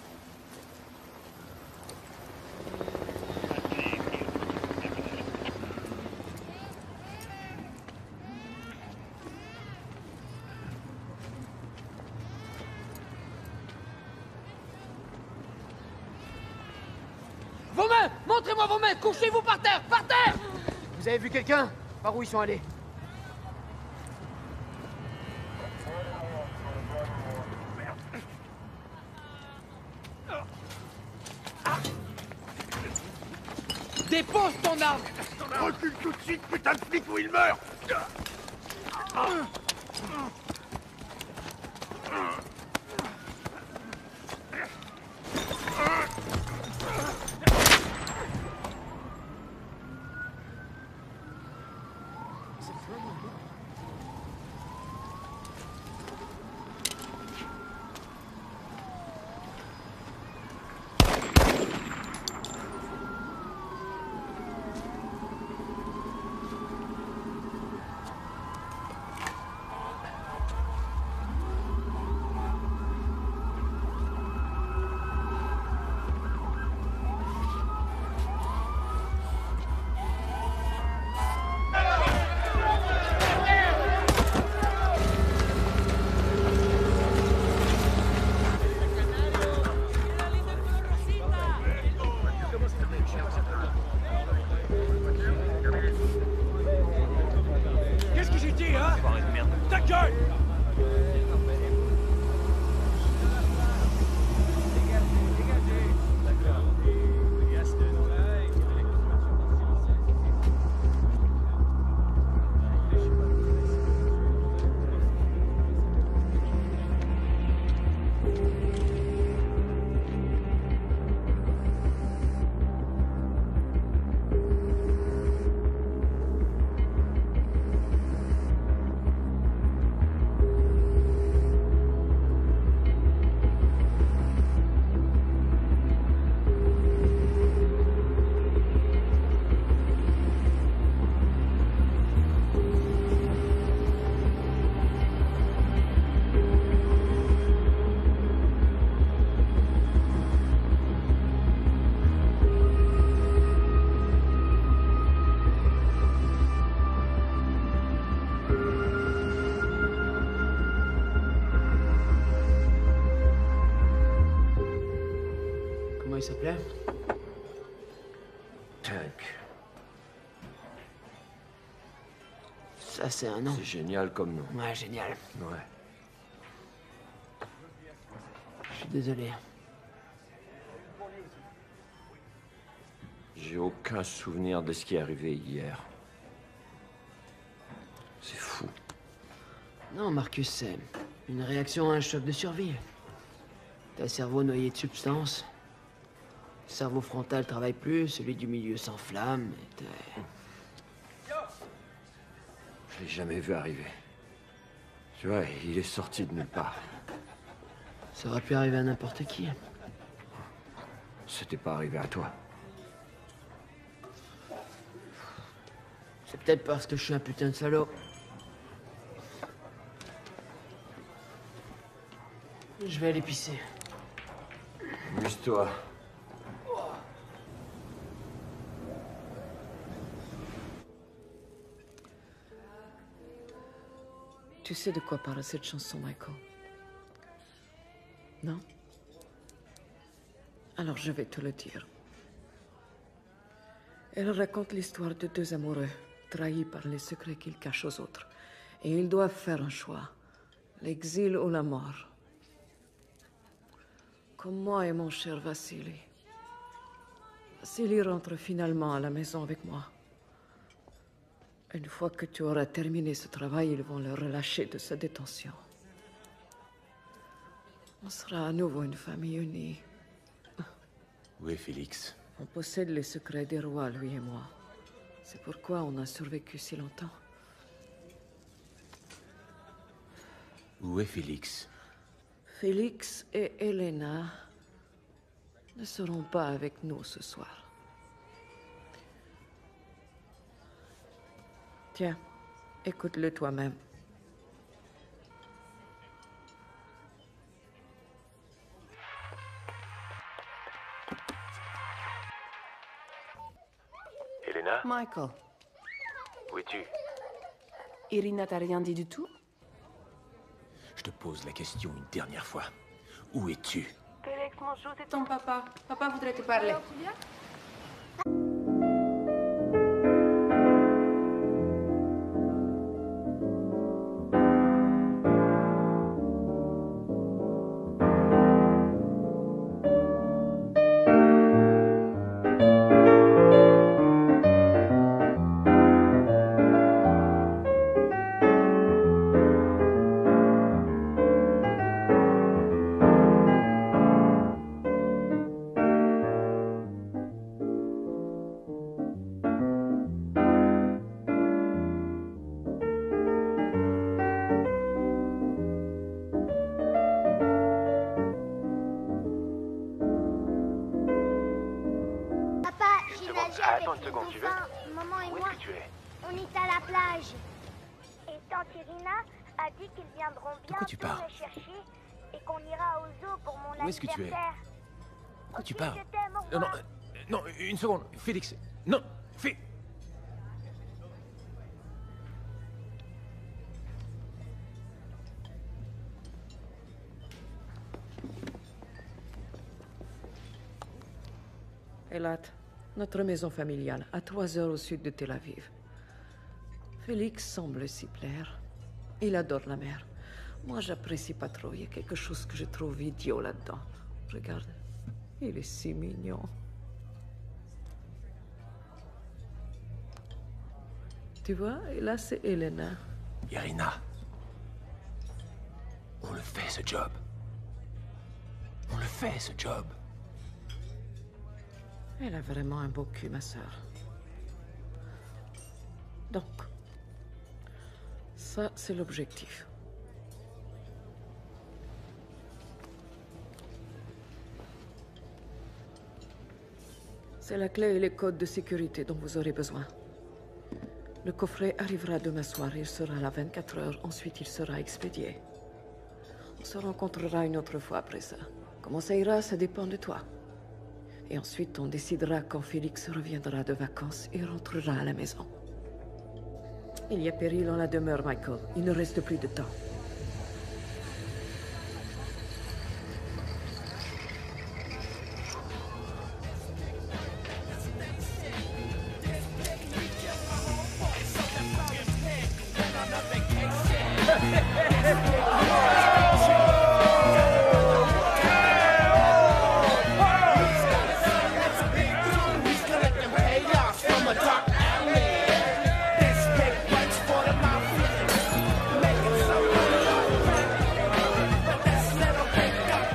Vos mains! Montrez-moi vos mains! Couchez-vous par terre! Par terre! Vous avez vu quelqu'un? Par où ils sont allés? Dépose ton arme! Recule tout de suite, putain de flic, ou il meurt! il s'appelait? Tank. Ça, c'est un nom. C'est génial comme nom. Ouais, génial. Ouais. Je suis désolé. J'ai aucun souvenir de ce qui est arrivé hier. C'est fou. Non, Marcus, c'est une réaction à un choc de survie. T'as le cerveau noyé de substance. Le cerveau frontal travaille plus, celui du milieu s'enflamme, et t'es... Je l'ai jamais vu arriver. Tu vois, il est sorti de nulle part. Ça aurait pu arriver à n'importe qui. C'était pas arrivé à toi. C'est peut-être parce que je suis un putain de salaud. Je vais aller pisser. Amuse-toi. Tu sais de quoi parle cette chanson, Michael? Non? Alors je vais te le dire. Elle raconte l'histoire de deux amoureux, trahis par les secrets qu'ils cachent aux autres. Et ils doivent faire un choix. L'exil ou la mort. Comme moi et mon cher Vassili. Vassili rentre finalement à la maison avec moi. Une fois que tu auras terminé ce travail, ils vont le relâcher de sa détention. On sera à nouveau une famille unie. Où est Félix? On possède les secrets des rois, lui et moi. C'est pourquoi on a survécu si longtemps. Où est Félix? Félix et Elena ne seront pas avec nous ce soir. Tiens, écoute-le toi-même. Elena? Michael, Où es-tu? Irina t'a rien dit du tout? Je te pose la question une dernière fois. Où es-tu? Félix, mon chou, c'est ton papa. Papa voudrait te parler. Attends une seconde, tu veux? Maman et Où moi, est-ce que tu es? on est à la plage. Et tante Irina a dit qu'ils viendront quoi tu bientôt parles? me chercher et qu'on ira au zoo pour mon Où est-ce que tu es? anniversaire. De quoi tu Ok, parles? je t'aime, au Non, non, revoir. non, une seconde. Félix. Non, Elat, notre maison familiale, à 3 heures au sud de Tel Aviv. Félix semble s'y plaire. Il adore la mer. Moi, j'apprécie pas trop. Il y a quelque chose que je trouve idiot là-dedans. Regarde, il est si mignon. Tu vois, et là, c'est Elena. Irina. On le fait, ce job. On le fait, ce job. Elle a vraiment un beau cul, ma sœur. Donc, ça, c'est l'objectif. C'est la clé et les codes de sécurité dont vous aurez besoin. Le coffret arrivera demain soir. Il sera là 24 heures. Ensuite, il sera expédié. On se rencontrera une autre fois après ça. Comment ça ira, ça dépend de toi. Et ensuite, on décidera quand Félix reviendra de vacances et rentrera à la maison. Il y a péril en la demeure, Michael. Il ne reste plus de temps.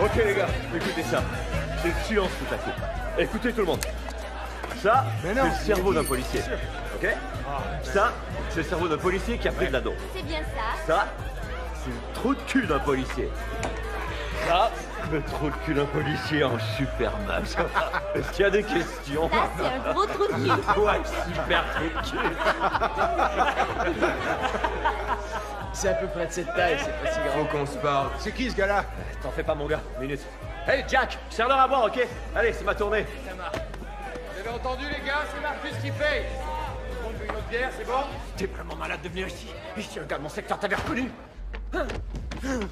Ok les gars, écoutez ça. C'est le silence tout à fait. Écoutez tout le monde. Ça, c'est le cerveau d'un policier. Ok? Ça, c'est le cerveau d'un policier qui a pris de la dope. C'est bien ça. Ça, c'est le trou de cul d'un policier. Ça, le trou de cul d'un policier en super max. Est-ce qu'il y a des questions? Ça, c'est un gros trou de cul. Ouais, super trou de cul. C'est à peu près de cette taille, c'est pas si grave. Faut qu'on se parle. C'est qui ce gars-là? T'en fais pas mon gars, minute. Hey Jack, serre-leur à boire, ok? Allez, c'est ma tournée. Vous avez entendu les gars, c'est Marcus qui paye. On veut une autre bière, c'est bon? T'es vraiment malade de venir ici. Ici, un gars de mon secteur t'avait reconnu. Relève-toi,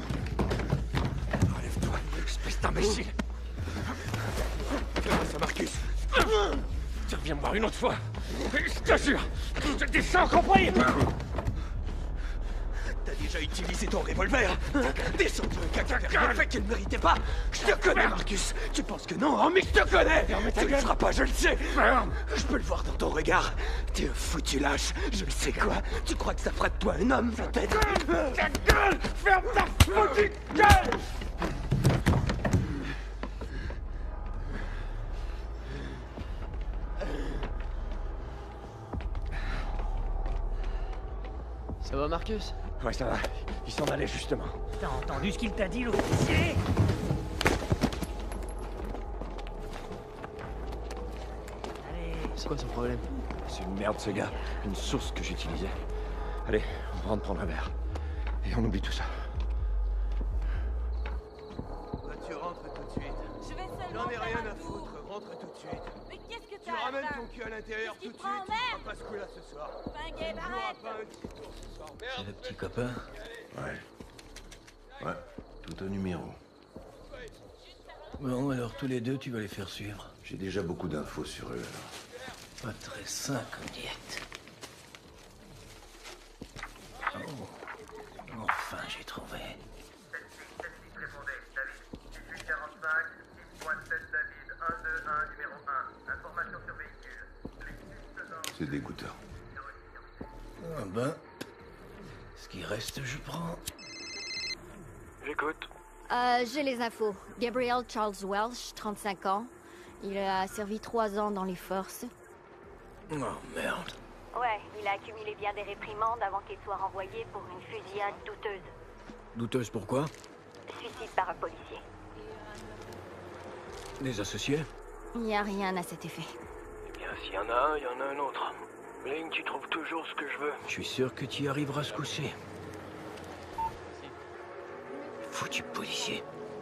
espèce d'imbécile. Fais-moi ça, Marcus. Tu reviens me voir une autre fois. Je te jure, je te descends, compris? T'as déjà utilisé ton revolver. Descendu un caca derrière le fait qu'il ne méritait pas. Je te connais, Marcus. Tu penses que non, hein, mais je te connais. Tu ne le feras pas, je le sais. Je peux le voir dans ton regard. T'es un foutu lâche. Je le sais quoi. Tu crois que ça fera de toi un homme, peut-être? Ta gueule! Ferme ta foutue gueule! Ça va, Marcus? Ouais, ça va. Il s'en allait, justement. T'as entendu ce qu'il t'a dit, l'officier? C'est quoi son problème? C'est une merde, ce gars. Une source que j'utilisais. Allez, on rentre prendre un verre. Et on oublie tout ça. Tu rentres tout de suite. Je vais seulement J'en ai faire rien un à tour. foutre, rentre tout de suite. Mais qu'est-ce que Tu t'as ramènes là? ton cul à l'intérieur Qu'est-ce tout de qui te prend, suite. merde? On va pas se couler là ce soir. Pinguet, On jouera arrête. pas un petit tour ce soir. C'est Merde. le petit copain? Ouais, tout au numéro. Bon, alors tous les deux, tu vas les faire suivre. J'ai déjà beaucoup d'infos sur eux. Pas très sain comme diète. Oh. Enfin, j'ai trouvé. C'est dégoûtant. Ah ben, ce qui reste, je prends. J'écoute. J'ai les infos. Gabriel Charles Welsh, 35 ans. Il a servi 3 ans dans les forces. Oh merde. Ouais, il a accumulé bien des réprimandes avant qu'il soit renvoyé pour une fusillade douteuse. Douteuse pourquoi? Suicide par un policier. Des associés? Il n'y a rien à cet effet. Eh bien, s'il y en a un, il y en a un autre. Link, tu trouves toujours ce que je veux. Je suis sûr que tu y arriveras ce coup-ci. Foutu policier.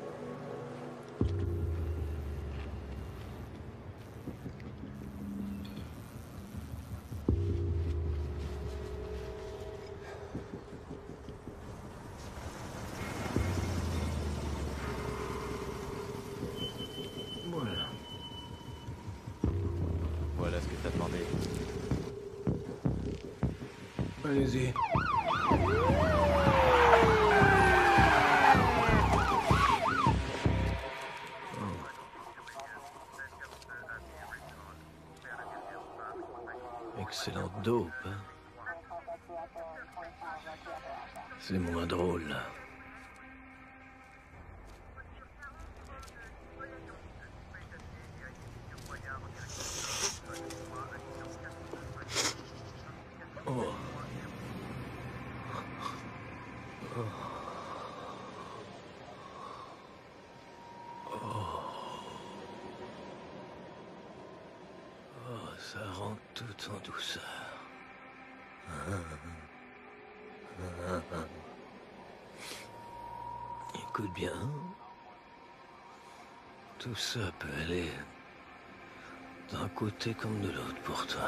Voilà. Voilà ce que t'as demandé. Allez-y. Excellent dope, hein? C'est moins drôle, là. Oh. Oh, ça rentre tout en douceur. Écoute bien. Tout ça peut aller d'un côté comme de l'autre pour toi.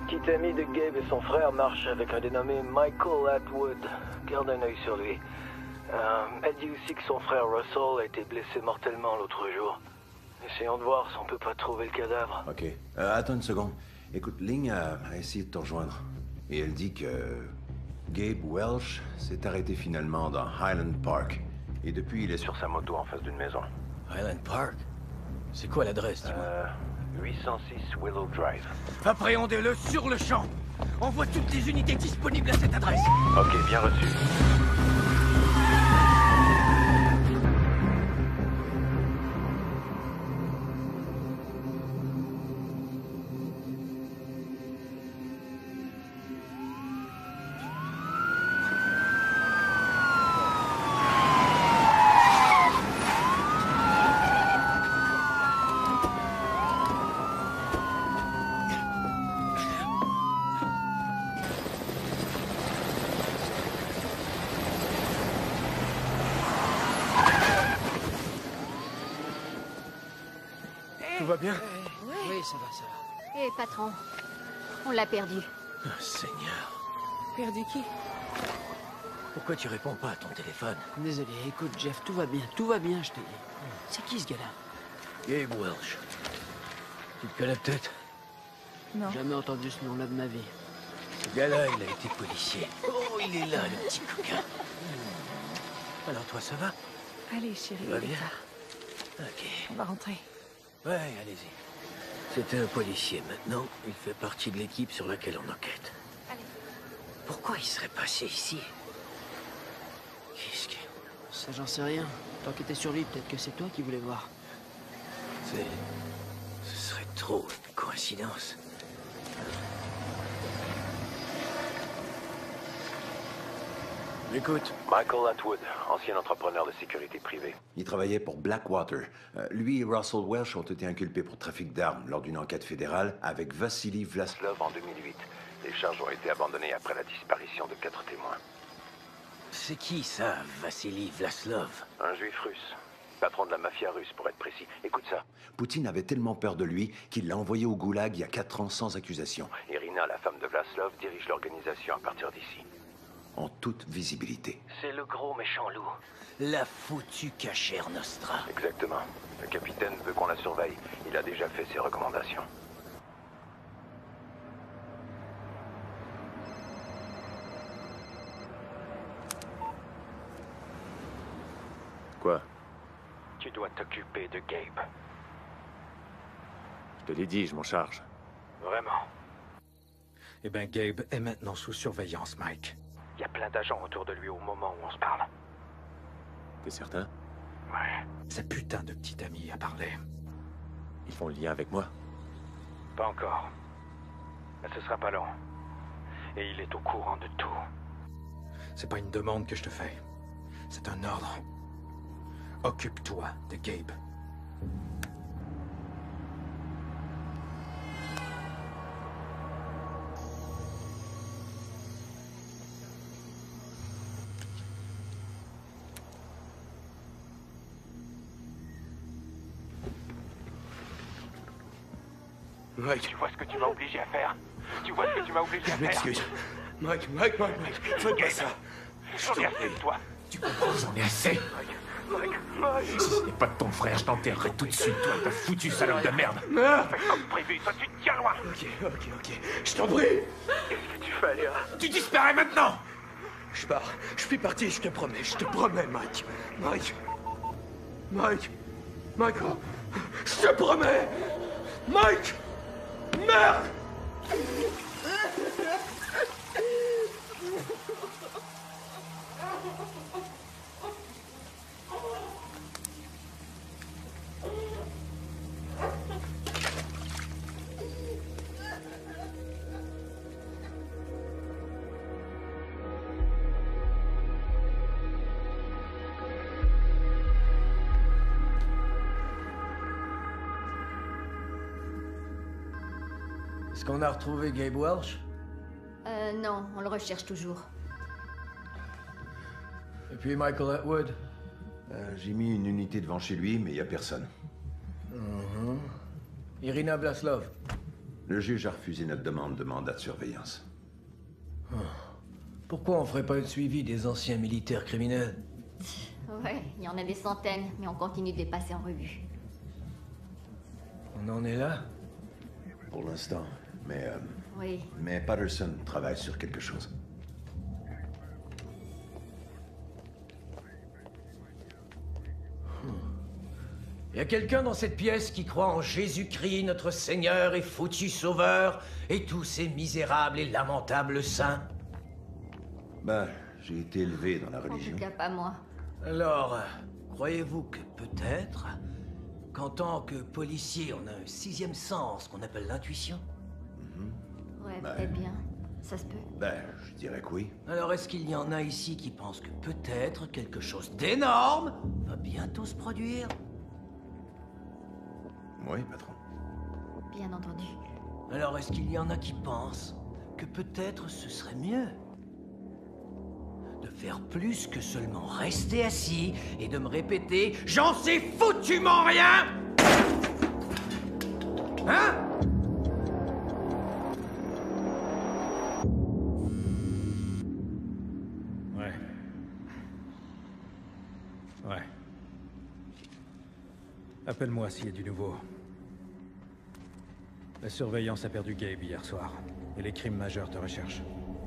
petit ami de Gabe et son frère marche avec un dénommé Michael Atwood. Garde un œil sur lui. Elle dit aussi que son frère Russell a été blessé mortellement l'autre jour. Essayons de voir si on peut pas trouver le cadavre. Ok. Attends une seconde. Écoute, Ling a essayé de te rejoindre. Et elle dit que Gabe Welsh s'est arrêté finalement dans Highland Park. Et depuis, il est sur sa moto en face d'une maison. Highland Park? C'est quoi l'adresse, dis-moi? 806 Willow Drive. Appréhendez-le sur le champ! Envoie toutes les unités disponibles à cette adresse! Ok, bien reçu. Tout va bien? Oui, ça va, ça va. Hé, patron. On l'a perdu. Oh, Seigneur. Perdu qui? Pourquoi tu réponds pas à ton téléphone? Désolé, écoute, Jeff, tout va bien, je te dis. C'est qui ce gars-là? Gabe Welsh. Tu le connais peut-être? Non. Jamais entendu ce nom-là de ma vie. Ce gars-là, il a été policier. Oh, il est là, le petit coquin. Alors toi, ça va? Allez, chérie, Va il est bien. tard. Ok. On va rentrer. Ouais, allez-y. C'était un policier. Maintenant, il fait partie de l'équipe sur laquelle on enquête. Allez. Pourquoi il serait passé ici? Qu'est-ce que... Ça, j'en sais rien. Tant que t'es sur lui, peut-être que c'est toi qui voulais voir. Ce serait trop une coïncidence. Écoute. Michael Atwood, ancien entrepreneur de sécurité privée. Il travaillait pour Blackwater. Lui et Russell Welsh ont été inculpés pour trafic d'armes lors d'une enquête fédérale avec Vassili Vlaslov en 2008. Les charges ont été abandonnées après la disparition de 4 témoins. C'est qui ça, Vassili Vlaslov? Un juif russe. Patron de la mafia russe, pour être précis. Écoute ça. Poutine avait tellement peur de lui qu'il l'a envoyé au goulag il y a 4 ans sans accusation. Irina, la femme de Vlaslov, dirige l'organisation à partir d'ici. En toute visibilité. C'est le gros méchant loup. La foutue cachère Nostra. Exactement. Le capitaine veut qu'on la surveille. Il a déjà fait ses recommandations. Quoi? Tu dois t'occuper de Gabe. Je te l'ai dit, je m'en charge. Vraiment? Eh ben, Gabe est maintenant sous surveillance, Mike. Il y a plein d'agents autour de lui au moment où on se parle. T'es certain? Ouais. Sa putain de petite amie a parlé. Ils font le lien avec moi? Pas encore. Mais ce sera pas long. Et il est au courant de tout. C'est pas une demande que je te fais. C'est un ordre. Occupe-toi de Gabe. Mike. Tu vois ce que tu m'as obligé à faire? Tu vois ce que tu m'as obligé à Je faire? m'excuse. Mike, fais pas ça. J'en ai assez de toi. Tu comprends, j'en ai assez. Mike. Si ce n'est pas de ton frère, je t'enterrerai tout de suite, toi, ta foutue salope de merde. Merde. Fais comme prévu, toi tu te tiens loin. Ok. Je t'en prie. Qu'est-ce que tu fais, Léa? Tu disparais maintenant. Je pars. Je suis parti, je te promets, Mike. Michael. Je te promets. Mike. Merde. Est-ce qu'on a retrouvé Gabe Welsh? Non, on le recherche toujours. Et puis Michael Atwood? J'ai mis une unité devant chez lui, mais il n'y a personne. Irina Vlaslov? Le juge a refusé notre demande de mandat de surveillance. Pourquoi on ferait pas le suivi des anciens militaires criminels? Ouais, il y en a des centaines, mais on continue de les passer en revue. On en est là? Pour l'instant, mais... Oui. Mais Patterson travaille sur quelque chose. Y a quelqu'un dans cette pièce qui croit en Jésus-Christ, notre Seigneur et foutu Sauveur, et tous ces misérables et lamentables saints? Ben, j'ai été élevé dans la religion. En tout cas, pas moi. Alors, croyez-vous que peut-être, qu'en tant que policier, on a un sixième sens qu'on appelle l'intuition? Ouais, peut-être bien. Ça se peut. Ben, je dirais que oui. Alors, est-ce qu'il y en a ici qui pensent que peut-être quelque chose d'énorme va bientôt se produire? Oui, patron. Bien entendu. Alors, est-ce qu'il y en a qui pensent que peut-être ce serait mieux de faire plus que seulement rester assis et de me répéter « J'en sais foutument rien !» Hein? Ouais. Appelle-moi s'il y a du nouveau. La surveillance a perdu Gabe hier soir. Et les crimes majeurs te recherchent.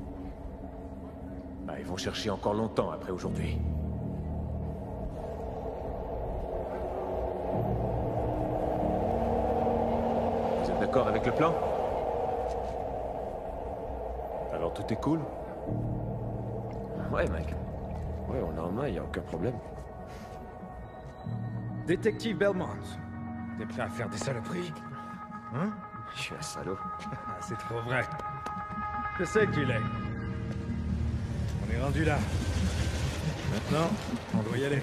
Bah, ils vont chercher encore longtemps après aujourd'hui. Vous êtes d'accord avec le plan? Alors tout est cool? Ouais, mec. Ouais, on est en main, y a aucun problème. Détective Belmont, t'es prêt à faire des saloperies? Hein? Je suis un salaud. C'est trop vrai. Je sais que tu l'es. On est rendu là. Maintenant, on doit y aller.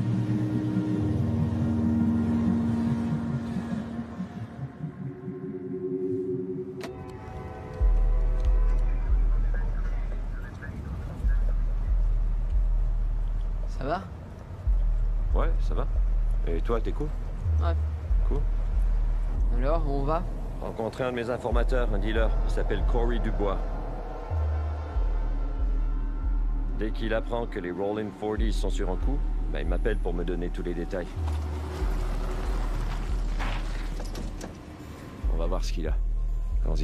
Ça va? Ouais, ça va. Et toi, t'es cool? Ouais. Cool. Alors, où on va? Rencontrer un de mes informateurs, un dealer. Il s'appelle Corey Dubois. Dès qu'il apprend que les Rollin 40 sont sur un coup, ben, il m'appelle pour me donner tous les détails. On va voir ce qu'il a. Allons-y.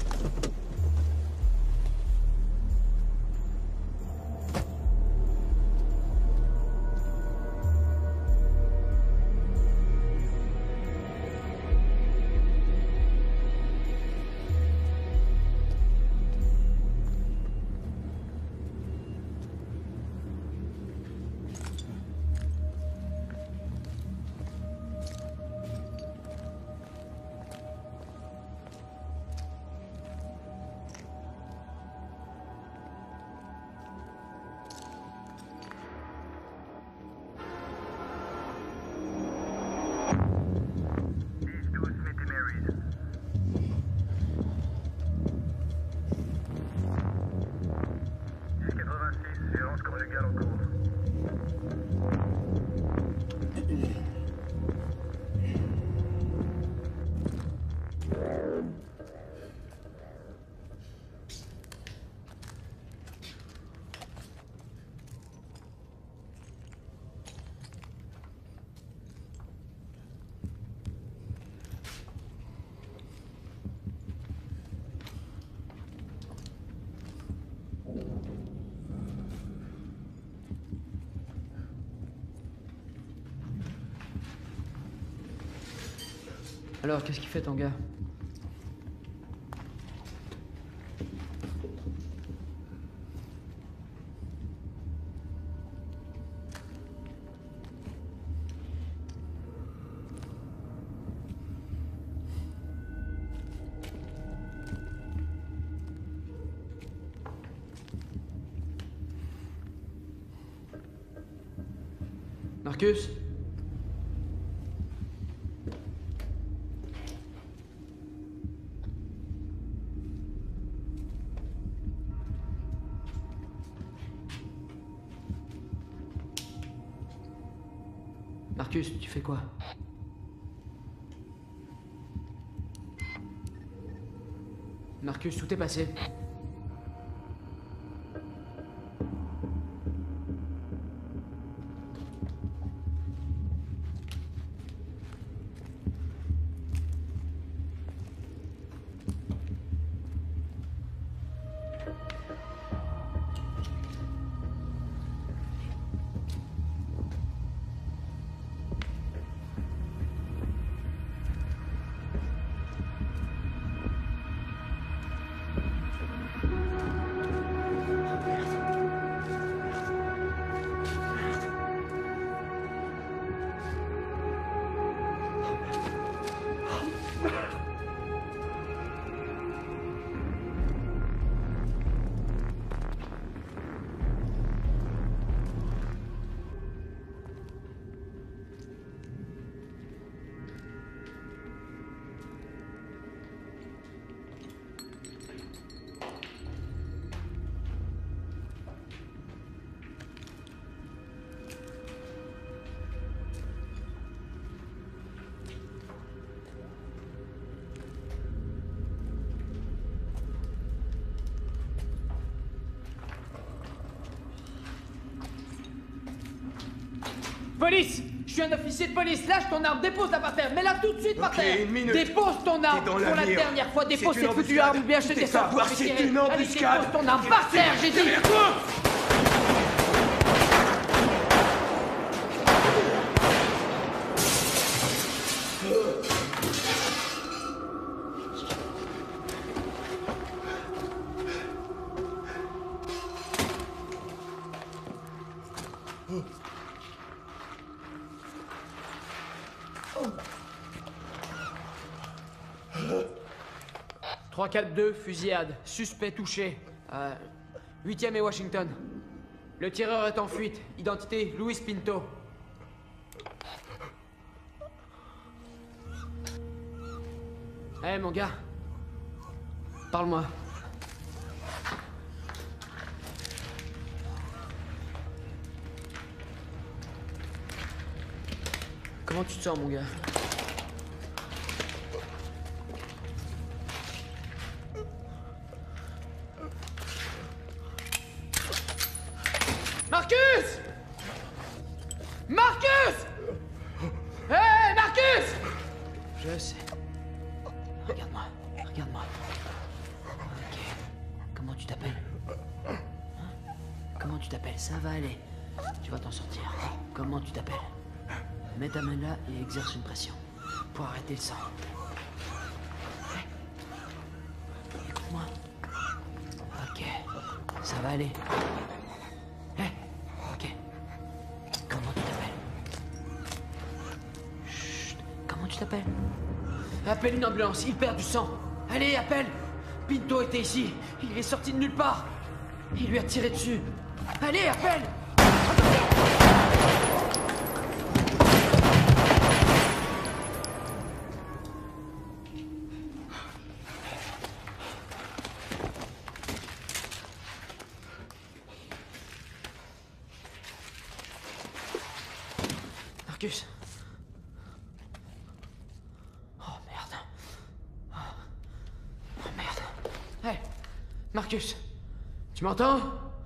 Alors, qu'est-ce qu'il fait ton gars? Marcus? Marcus, tu fais quoi? Marcus, tout est passé. Police! Je suis un officier de police, lâche ton arme, dépose-la par terre, mets-la tout de suite par terre! Une minute. Dépose ton arme pour la dernière fois, dépose cette foutue arme, ou bien je te descends pour c'est retirer. une Allez, embuscade. dépose ton arme par terre, j'ai dit! « 3-4-2, fusillade. Suspect touché. 8e et Washington. Le tireur est en fuite. Identité, Luis Pinto. » Hé, mon gars. Parle-moi. Comment tu te sens, mon gars? Marcus! Marcus! Hé, Marcus! Je sais. Regarde-moi, regarde-moi. Ok. Comment tu t'appelles? Hein? Comment tu t'appelles? Ça va aller. Tu vas t'en sortir. Comment tu t'appelles? Mets ta main là et exerce une pression pour arrêter le sang. Hey. Écoute-moi. Ok. Ça va aller. Hé. Ok. Comment tu t'appelles? Chut. Comment tu t'appelles? Appelle une ambulance, il perd du sang. Allez, appelle. Pinto était ici. Il est sorti de nulle part. Il lui a tiré dessus. Allez, appelle. Marcus. Oh merde. Oh merde. Hé, Marcus. Tu m'entends?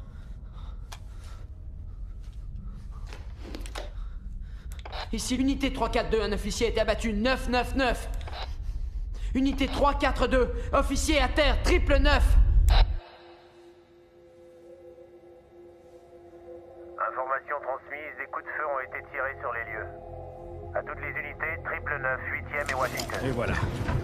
Ici, unité 342, un officier a été abattu, 999. Unité 342, officier à terre, 999. Information transmise, des coups de feu ont été tirés sur les lieux. À toutes les unités, 999, 8e et Washington. Et voilà.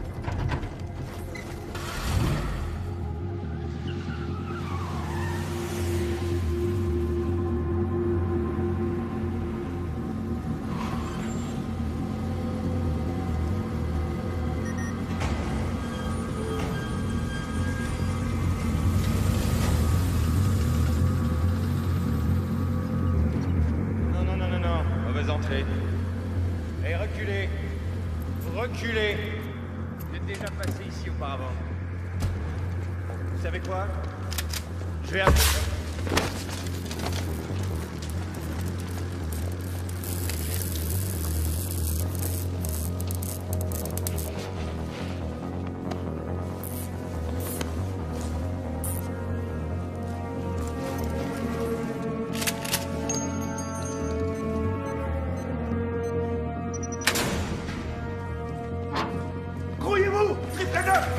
Et reculez. Reculez. Vous êtes déjà passé ici auparavant. Vous savez quoi? Je vais appeler...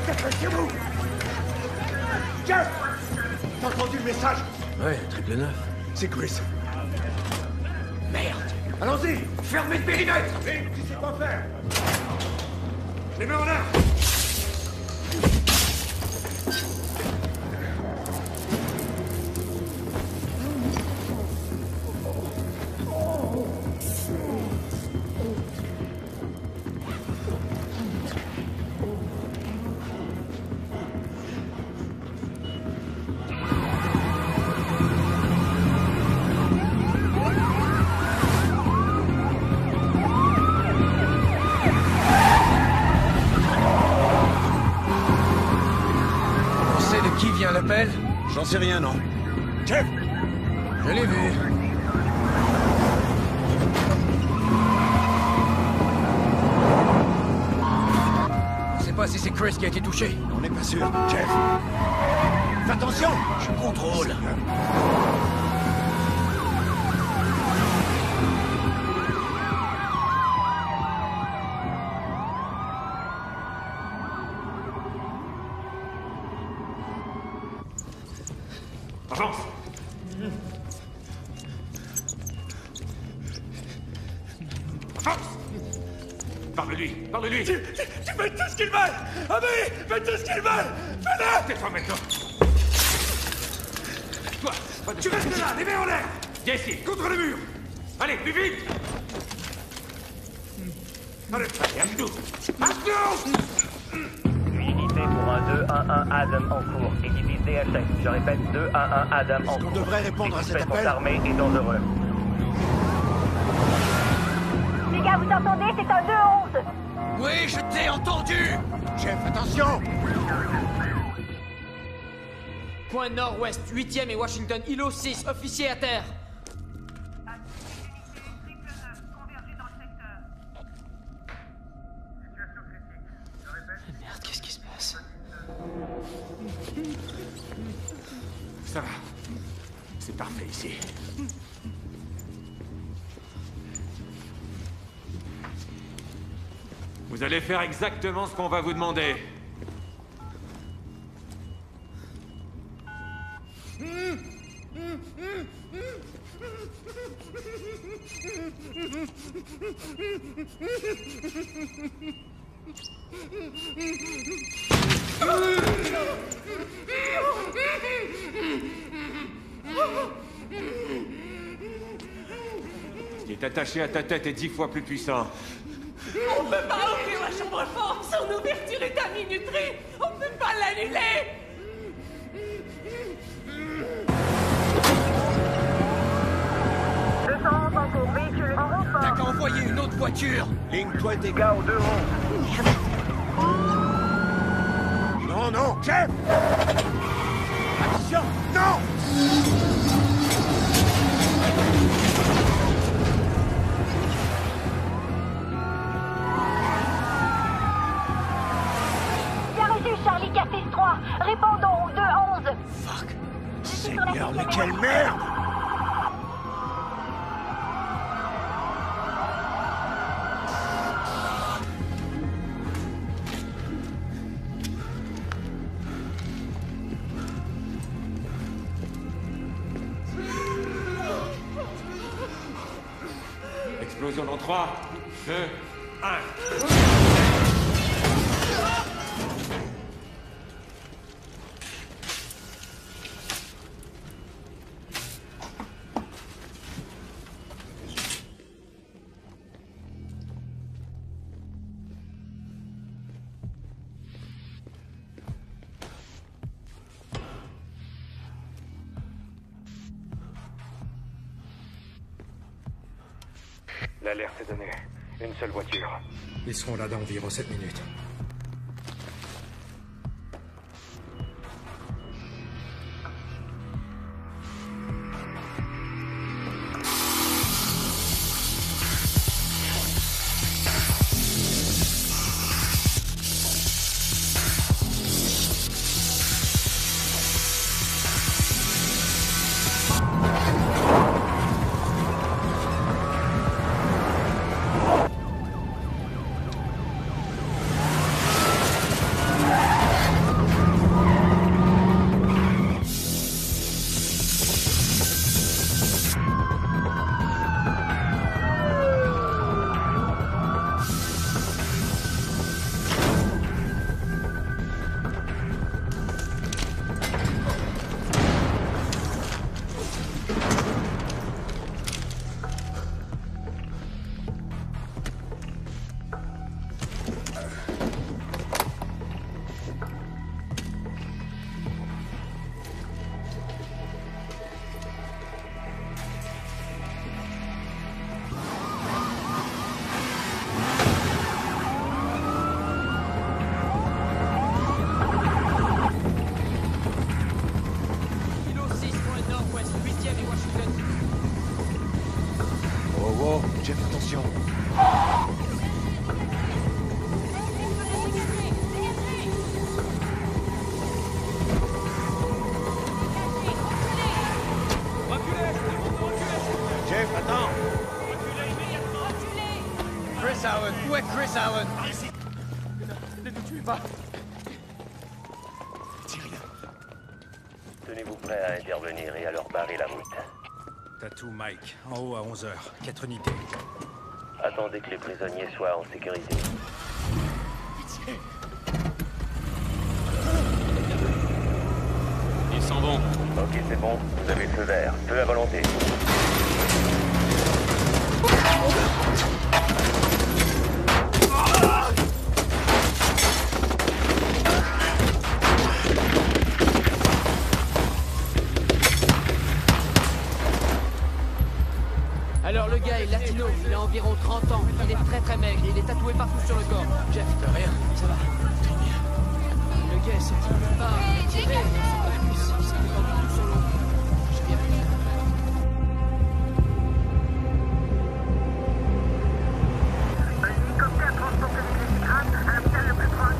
Dépêchez-vous! Jeff! T'as entendu le message? Ouais, triple 9. C'est Chris. Merde! Allons-y! Fermez le périmètre! Vite, tu sais quoi faire! Les mains en l'air! L'appel? J'en sais rien, non. Jeff! Je l'ai vu. On sait pas si c'est Chris qui a été touché. On n'est pas sûr. Jeff! Fais attention! Je contrôle. Avance! Avance! Parle-lui! Parle-lui! Tu fais tout ce qu'ils veulent! Ami! Fais tout ce qu'ils veulent! Fais-le! Tais-toi maintenant! Toi! Tu restes là! Les mains en l'air! Viens ici! Contre le mur! Allez, plus vite! Allez, à genoux! À genoux! Unité pour un 2-1-1 Adam en cours. Équipe DHS. Je répète, 2-1-1 Adam en cours. On devrait répondre à cet appel. Armé et dangereux. Les gars, vous entendez? C'est un 2-11. Oui, je t'ai entendu! Jeff, attention! Point nord-ouest, 8e et Washington, îlot 6, officier à terre. Merde, qu'est-ce qui se passe? Ça va. C'est parfait ici. Vous allez faire exactement ce qu'on va vous demander. Ce qui est attaché à ta tête est 10 fois plus puissant. On peut pas ouvrir la chambre forte, son ouverture est à minuterie. On peut pas l'annuler. T'as qu'à envoyer une autre voiture. Ligne-toi tes gars au 2-11. Non, non, Jeff! Attention! Non! Bien reçu, Charlie Cassis 3. Répondons au 2-11. Fuck! Seigneur, mais quelle merde! Explosion dans 3, 2, 1. L'alerte est donnée. Une seule voiture. Ils seront là dans environ 7 minutes. ça, Owen. Ne nous tuez pas. Tenez-vous prêts à intervenir et à leur barrer la route. T'as tout, Mike. En haut à 11h. 4 unités. Attendez que les prisonniers soient en sécurité. Ils s'en vont. Ok, c'est bon. Vous avez le feu vert. Feu à volonté. Alors le gars est latino, il a environ 30 ans, il est très maigre, il est tatoué partout sur le corps. Jeff, t'as rien? Ça va. Tant bien. Le gars s'est tiré pas, il a tiré, c'est pas plus, il s'est détendu tout sur l'eau. J'ai bien vu. Hélicoptère transporte les immigrants à l'hôpital le plus proche.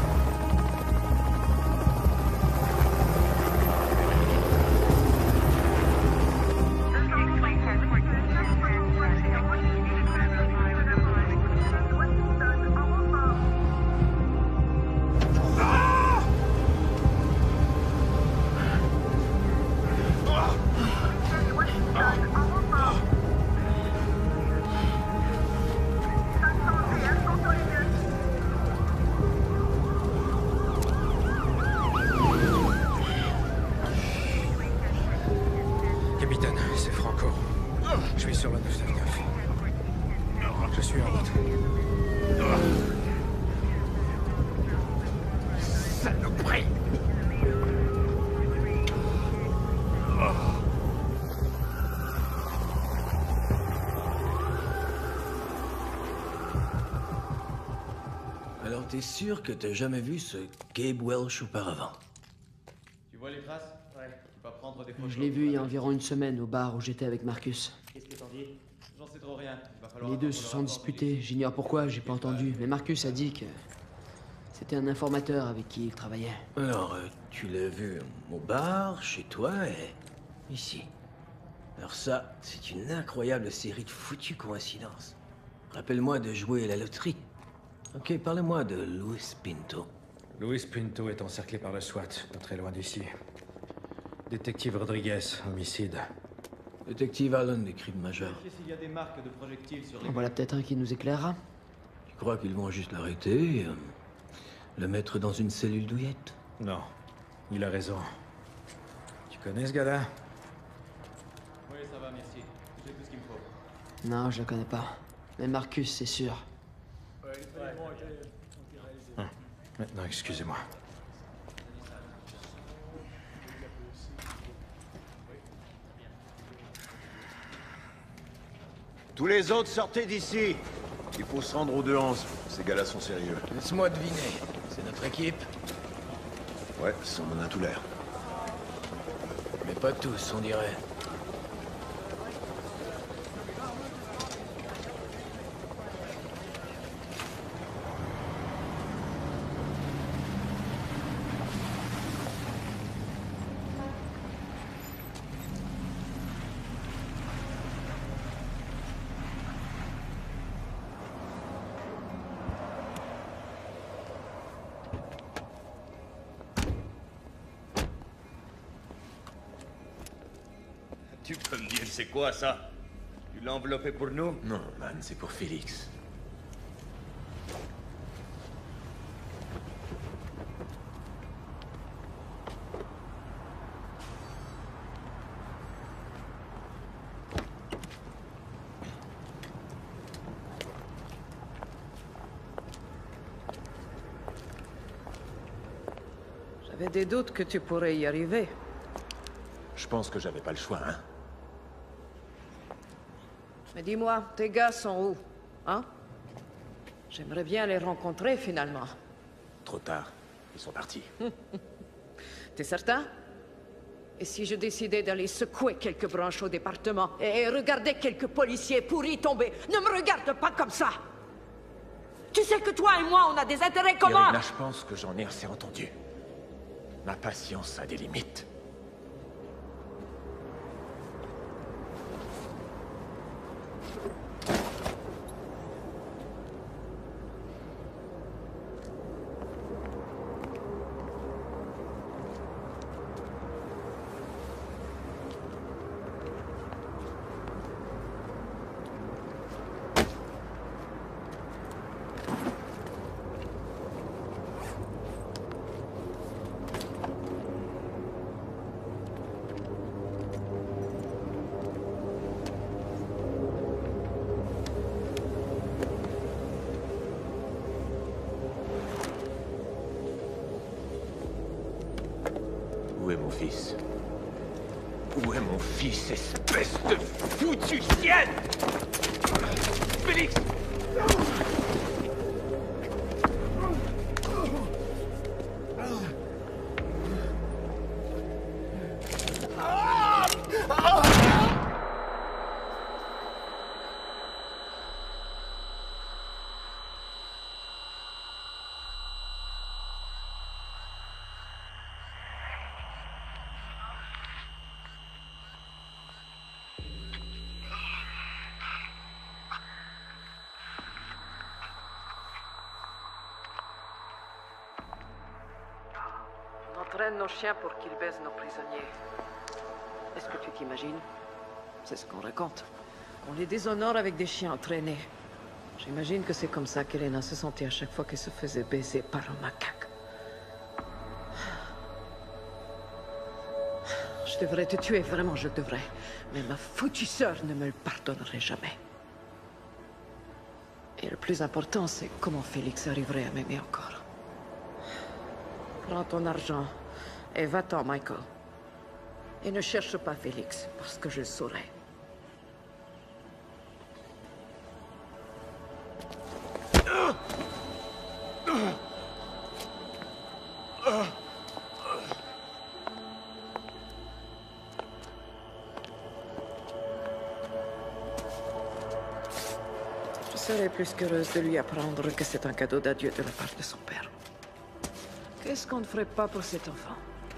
Capitaine, c'est Franco. Je suis sur la 999. Je suis en route. Saloperie! Alors t'es sûr que t'as jamais vu ce Gabe Welch auparavant? Tu vois les traces? Ouais. Tu vas prendre des photos. Je l'ai vu il y a environ une semaine au bar où j'étais avec Marcus. Qu'est-ce que t'en dis? J'en sais trop rien. Il va falloir Les deux se sont disputés, j'ignore pourquoi, j'ai pas entendu. Mais Marcus a dit que c'était un informateur avec qui il travaillait. Alors, tu l'as vu au bar, chez toi et ici. Alors ça, c'est une incroyable série de foutues coïncidences. Rappelle-moi de jouer à la loterie. Ok, parle-moi de Luis Pinto. Luis Pinto est encerclé par le SWAT, pas très loin d'ici. Détective Rodriguez, homicide. Détective Allen, des crimes majeurs. S'il y a des marques de projectiles sur les... En voilà peut-être un qui nous éclairera. Tu crois qu'ils vont juste l'arrêter et le mettre dans une cellule douillette? Non, il a raison. Tu connais ce gars-là? Oui, ça va, merci. J'ai tout ce qu'il me faut. Non, je le connais pas. Mais Marcus, c'est sûr. Maintenant, excusez-moi. Tous les autres, sortez d'ici. Il faut se rendre au 2-11. Ces gars-là sont sérieux. Laisse-moi deviner. C'est notre équipe? Ouais, ça en a tout l'air. Mais pas tous, on dirait. Tu peux me dire c'est quoi ça? Tu l'as enveloppé pour nous? Non, man, c'est pour Félix. J'avais des doutes que tu pourrais y arriver. Je pense que j'avais pas le choix, hein. Mais dis-moi, tes gars sont où? Hein? J'aimerais bien les rencontrer, finalement. Trop tard. Ils sont partis. T'es certain? Et si je décidais d'aller secouer quelques branches au département et regarder quelques policiers pourris tomber? Ne me regarde pas comme ça! Tu sais que toi et moi, on a des intérêts communs! Irina, je pense que j'en ai assez entendu. Ma patience a des limites. Où est mon fils? Où est mon fils, espèce de foutue chienne? Félix! On entraîne nos chiens pour qu'ils baisent nos prisonniers. Est-ce que tu t'imagines? C'est ce qu'on raconte. On les déshonore avec des chiens entraînés. J'imagine que c'est comme ça qu'Elena se sentait à chaque fois qu'elle se faisait baiser par un macaque. Je devrais te tuer, vraiment, je devrais. Mais ma foutue sœur ne me le pardonnerait jamais. Et le plus important, c'est comment Félix arriverait à m'aimer encore. Prends ton argent et va-t'en, Michael. Et ne cherche pas Félix, parce que je le saurai. Je serais plus qu'heureuse de lui apprendre que c'est un cadeau d'adieu de la part de son père. Qu'est-ce qu'on ne ferait pas pour cet enfant?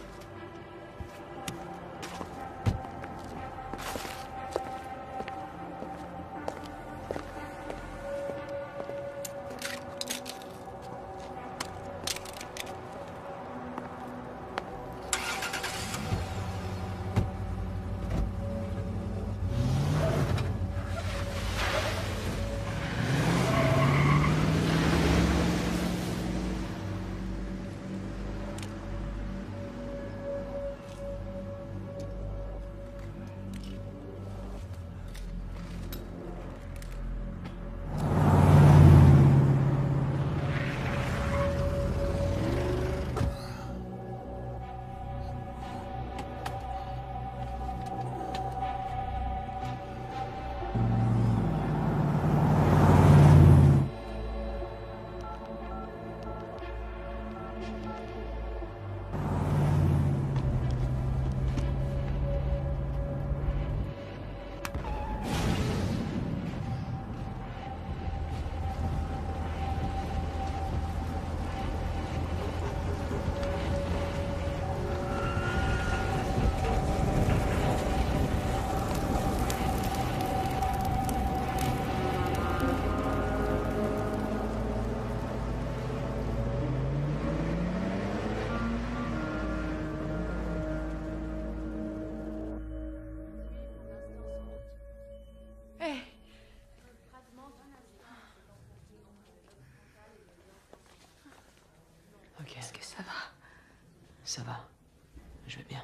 Ok. Est-ce que ça va? Ça va. Je vais bien.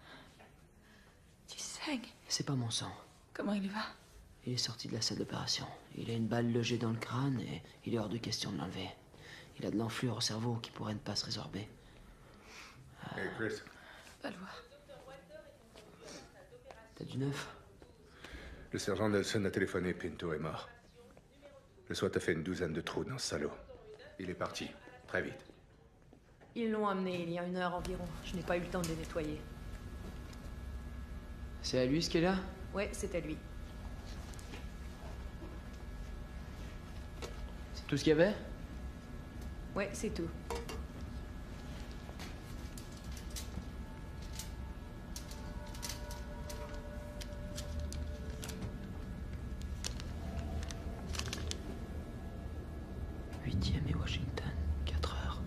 Tu saignes. C'est pas mon sang. Comment il va? Il est sorti de la salle d'opération. Il a une balle logée dans le crâne et il est hors de question de l'enlever. Il a de l'enflure au cerveau qui pourrait ne pas se résorber. Hey, Chris. Va le voir. T'as du neuf? Le sergent Nelson a téléphoné, Pinto est mort. Le SWAT a fait une douzaine de trous dans ce salaud. Il est parti, très vite. Ils l'ont amené il y a 1 heure environ. Je n'ai pas eu le temps de les nettoyer. C'est à lui ce qui est là? Ouais, c'était lui. C'est tout ce qu'il y avait? Ouais, c'est tout. Et Washington, 4 heures.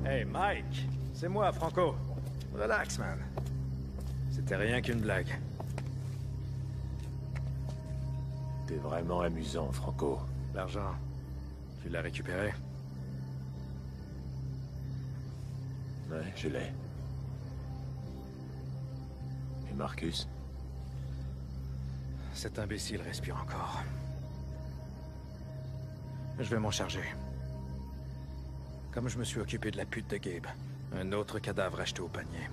Hey, Mike! C'est moi, Franco. Relax, man. C'était rien qu'une blague. T'es vraiment amusant, Franco. L'argent, tu l'as récupéré? Ouais, je l'ai. Et Marcus? Cet imbécile respire encore. Je vais m'en charger. Comme je me suis occupé de la pute de Gabe, un autre cadavre acheté au panier.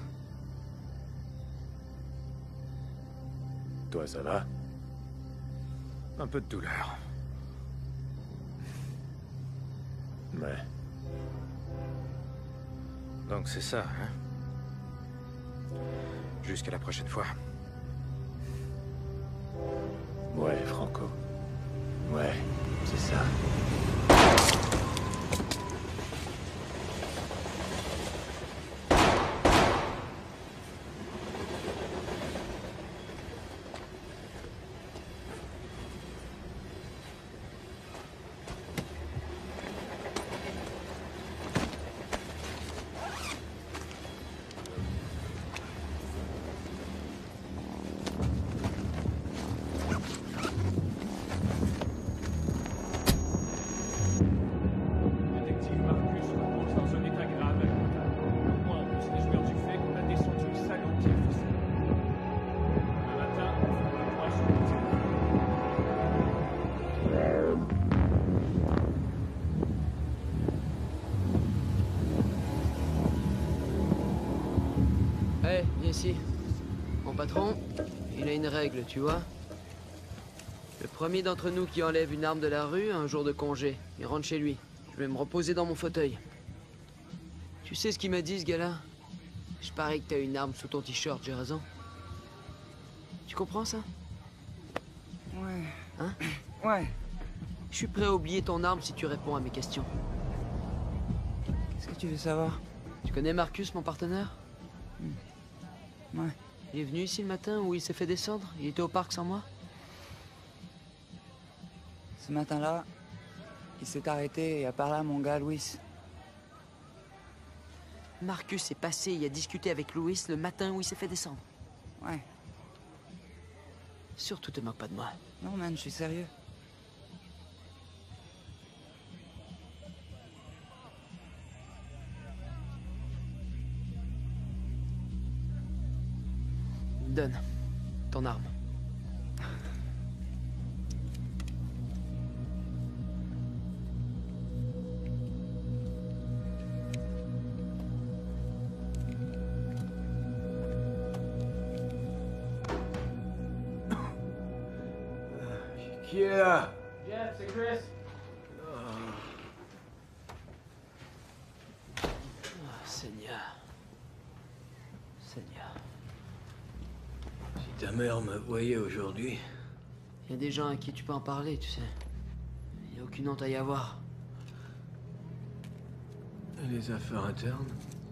Toi, ça va? Un peu de douleur. Ouais. Donc c'est ça, hein? Jusqu'à la prochaine fois. Ouais, Franco. Ouais, c'est ça. Ici. Mon patron, il a une règle, tu vois. Le premier d'entre nous qui enlève une arme de la rue a un jour de congé. Il rentre chez lui. Je vais me reposer dans mon fauteuil. Tu sais ce qu'il m'a dit, ce gars-là? Je parie que t'as une arme sous ton t-shirt, j'ai raison. Tu comprends ça? Ouais. Hein? Ouais. Je suis prêt à oublier ton arme si tu réponds à mes questions. Qu'est-ce que tu veux savoir? Tu connais Marcus, mon partenaire? Ouais. Il est venu ici le matin où il s'est fait descendre? Il était au parc sans moi? Ce matin-là, il s'est arrêté et a parlé à mon gars, Louis. Marcus est passé et a discuté avec Louis le matin où il s'est fait descendre. Ouais. Surtout te moque pas de moi. Non, man, je suis sérieux. Donne ton arme. Qui est là? Jeff, c'est Chris. Seigneur. Seigneur. Si ta mère me voyait aujourd'hui... Il y a des gens à qui tu peux en parler, tu sais. Il n'y a aucune honte à y avoir. Et les affaires internes?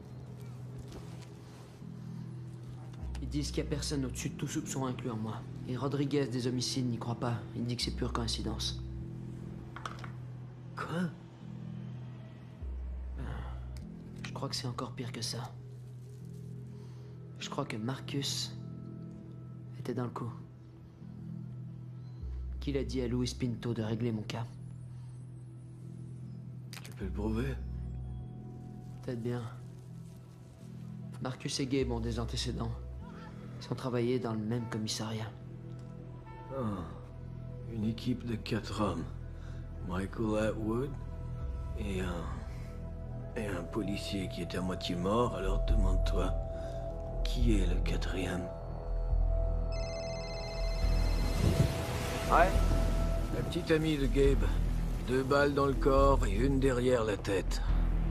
Ils disent qu'il n'y a personne au-dessus de tout soupçon, incluant moi. Et Rodriguez des homicides n'y croit pas. Il dit que c'est pure coïncidence. Quoi? Je crois que c'est encore pire que ça. Je crois que Marcus était dans le coup. Qu'il a dit à Luis Pinto de régler mon cas. Tu peux le prouver? Peut-être bien. Marcus et Gabe ont des antécédents. Ils ont travaillé dans le même commissariat. Oh. Une équipe de 4 hommes. Michael Atwood et un policier qui est à moitié mort, alors demande-toi, qui est le 4e? Ouais? La petite amie de Gabe. 2 balles dans le corps et une derrière la tête.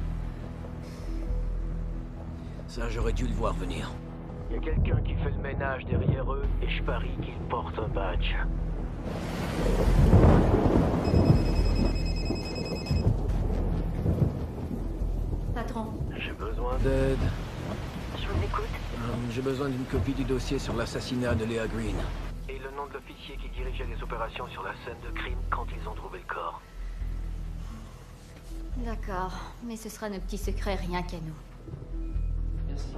Ça, j'aurais dû le voir venir. Il y a quelqu'un qui fait le ménage derrière eux et je parie qu'il porte un badge. Patron. J'ai besoin d'aide. Je vous écoute. J'ai besoin d'une copie du dossier sur l'assassinat de Léa Green. Et le nom de l'officier qui dirigeait les opérations sur la scène de crime quand ils ont trouvé le corps. D'accord, mais ce sera nos petits secrets rien qu'à nous. Merci.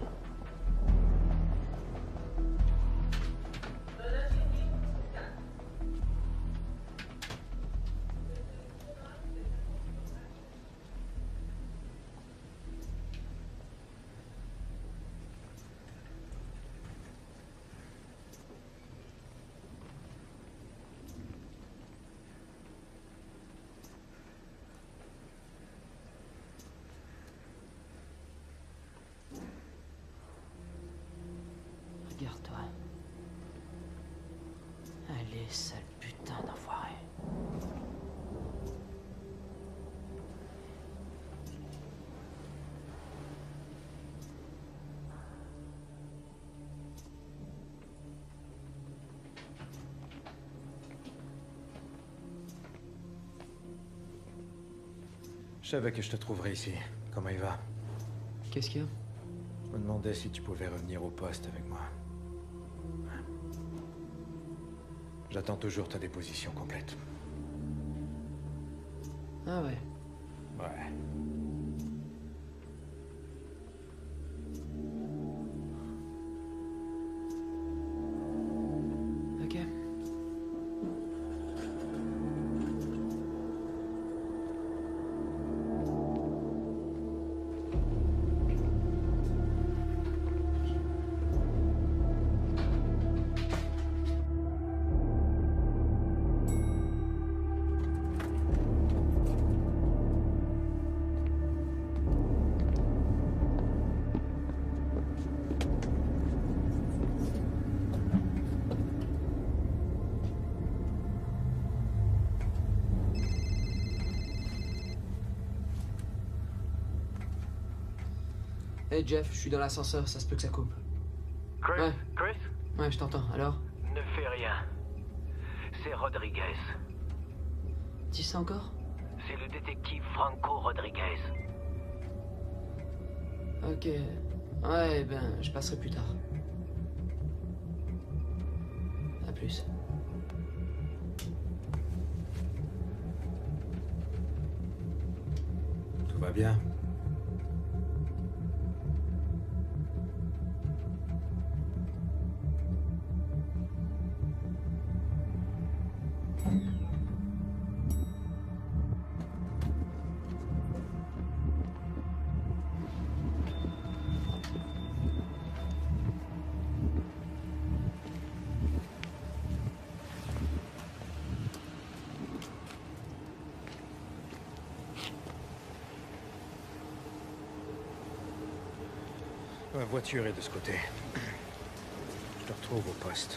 Regarde-toi. Allez, sale putain d'enfoiré. Je savais que je te trouverais ici. Comment il va? Qu'est-ce qu'il y a? Je me demandais si tu pouvais revenir au poste avec moi. J'attends toujours ta déposition complète. Ah ouais. Ouais. Ok. Hey Jeff, je suis dans l'ascenseur, ça se peut que ça coupe. Chris? Ouais. Chris? Ouais, je t'entends. Alors? Ne fais rien. C'est Rodriguez. Dis ça encore? C'est le détective Franco Rodriguez. Ok. Ouais, ben, je passerai plus tard. À plus. Tout va bien? La voiture est de ce côté. Je te retrouve au poste.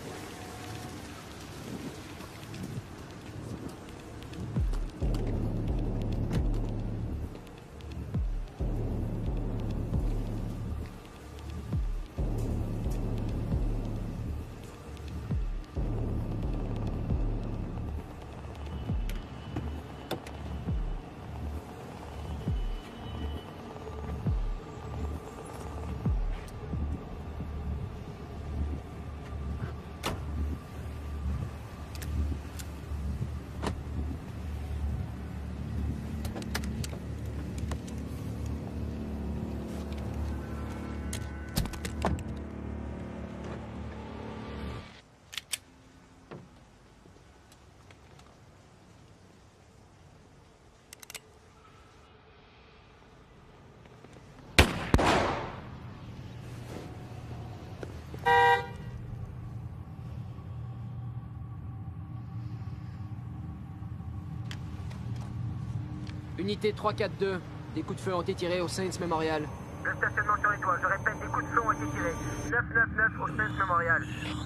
Unité 342. Des coups de feu ont été tirés au Saints Memorial. Le stationnement sur les toits, je répète, des coups de feu ont été tirés. 999 au Saints Memorial.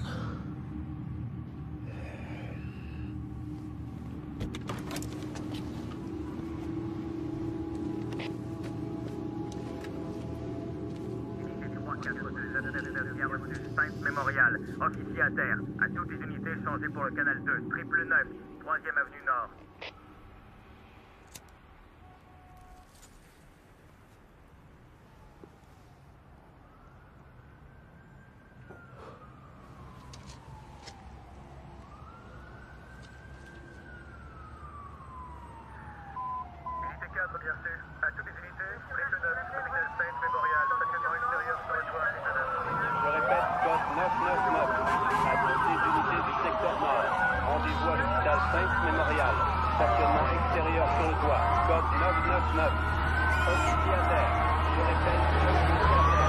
Unité 342, bien reçu, Saints Memorial. Officier à terre. À toutes les unités, changez pour le canal 2, 999, 3e avenue Nord. Je répète, code 999. À toutes les unités du secteur nord. Rendez-vous à l'hôpital Sainte Mémorial. Stationnement extérieur sur le toit. Code 999. Officier à terre. Je répète, officier à terre.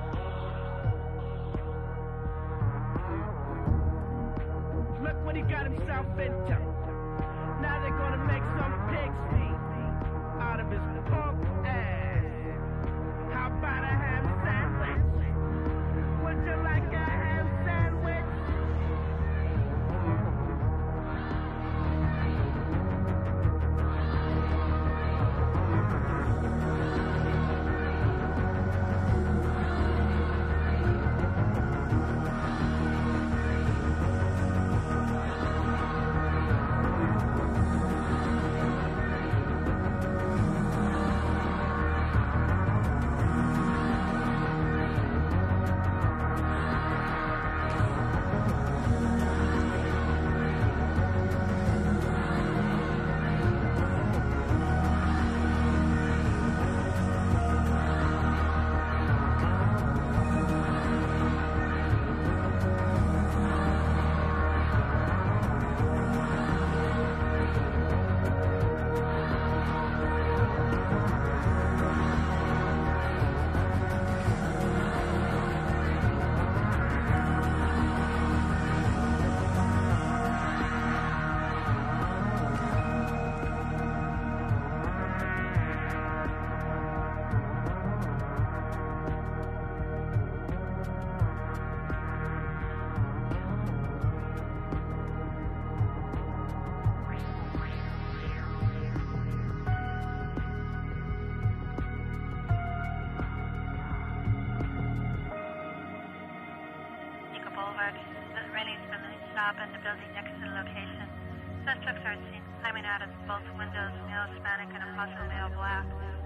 What he got shop and the building next to the location. Suspects are seen climbing out of both windows, male Hispanic and a possible male black.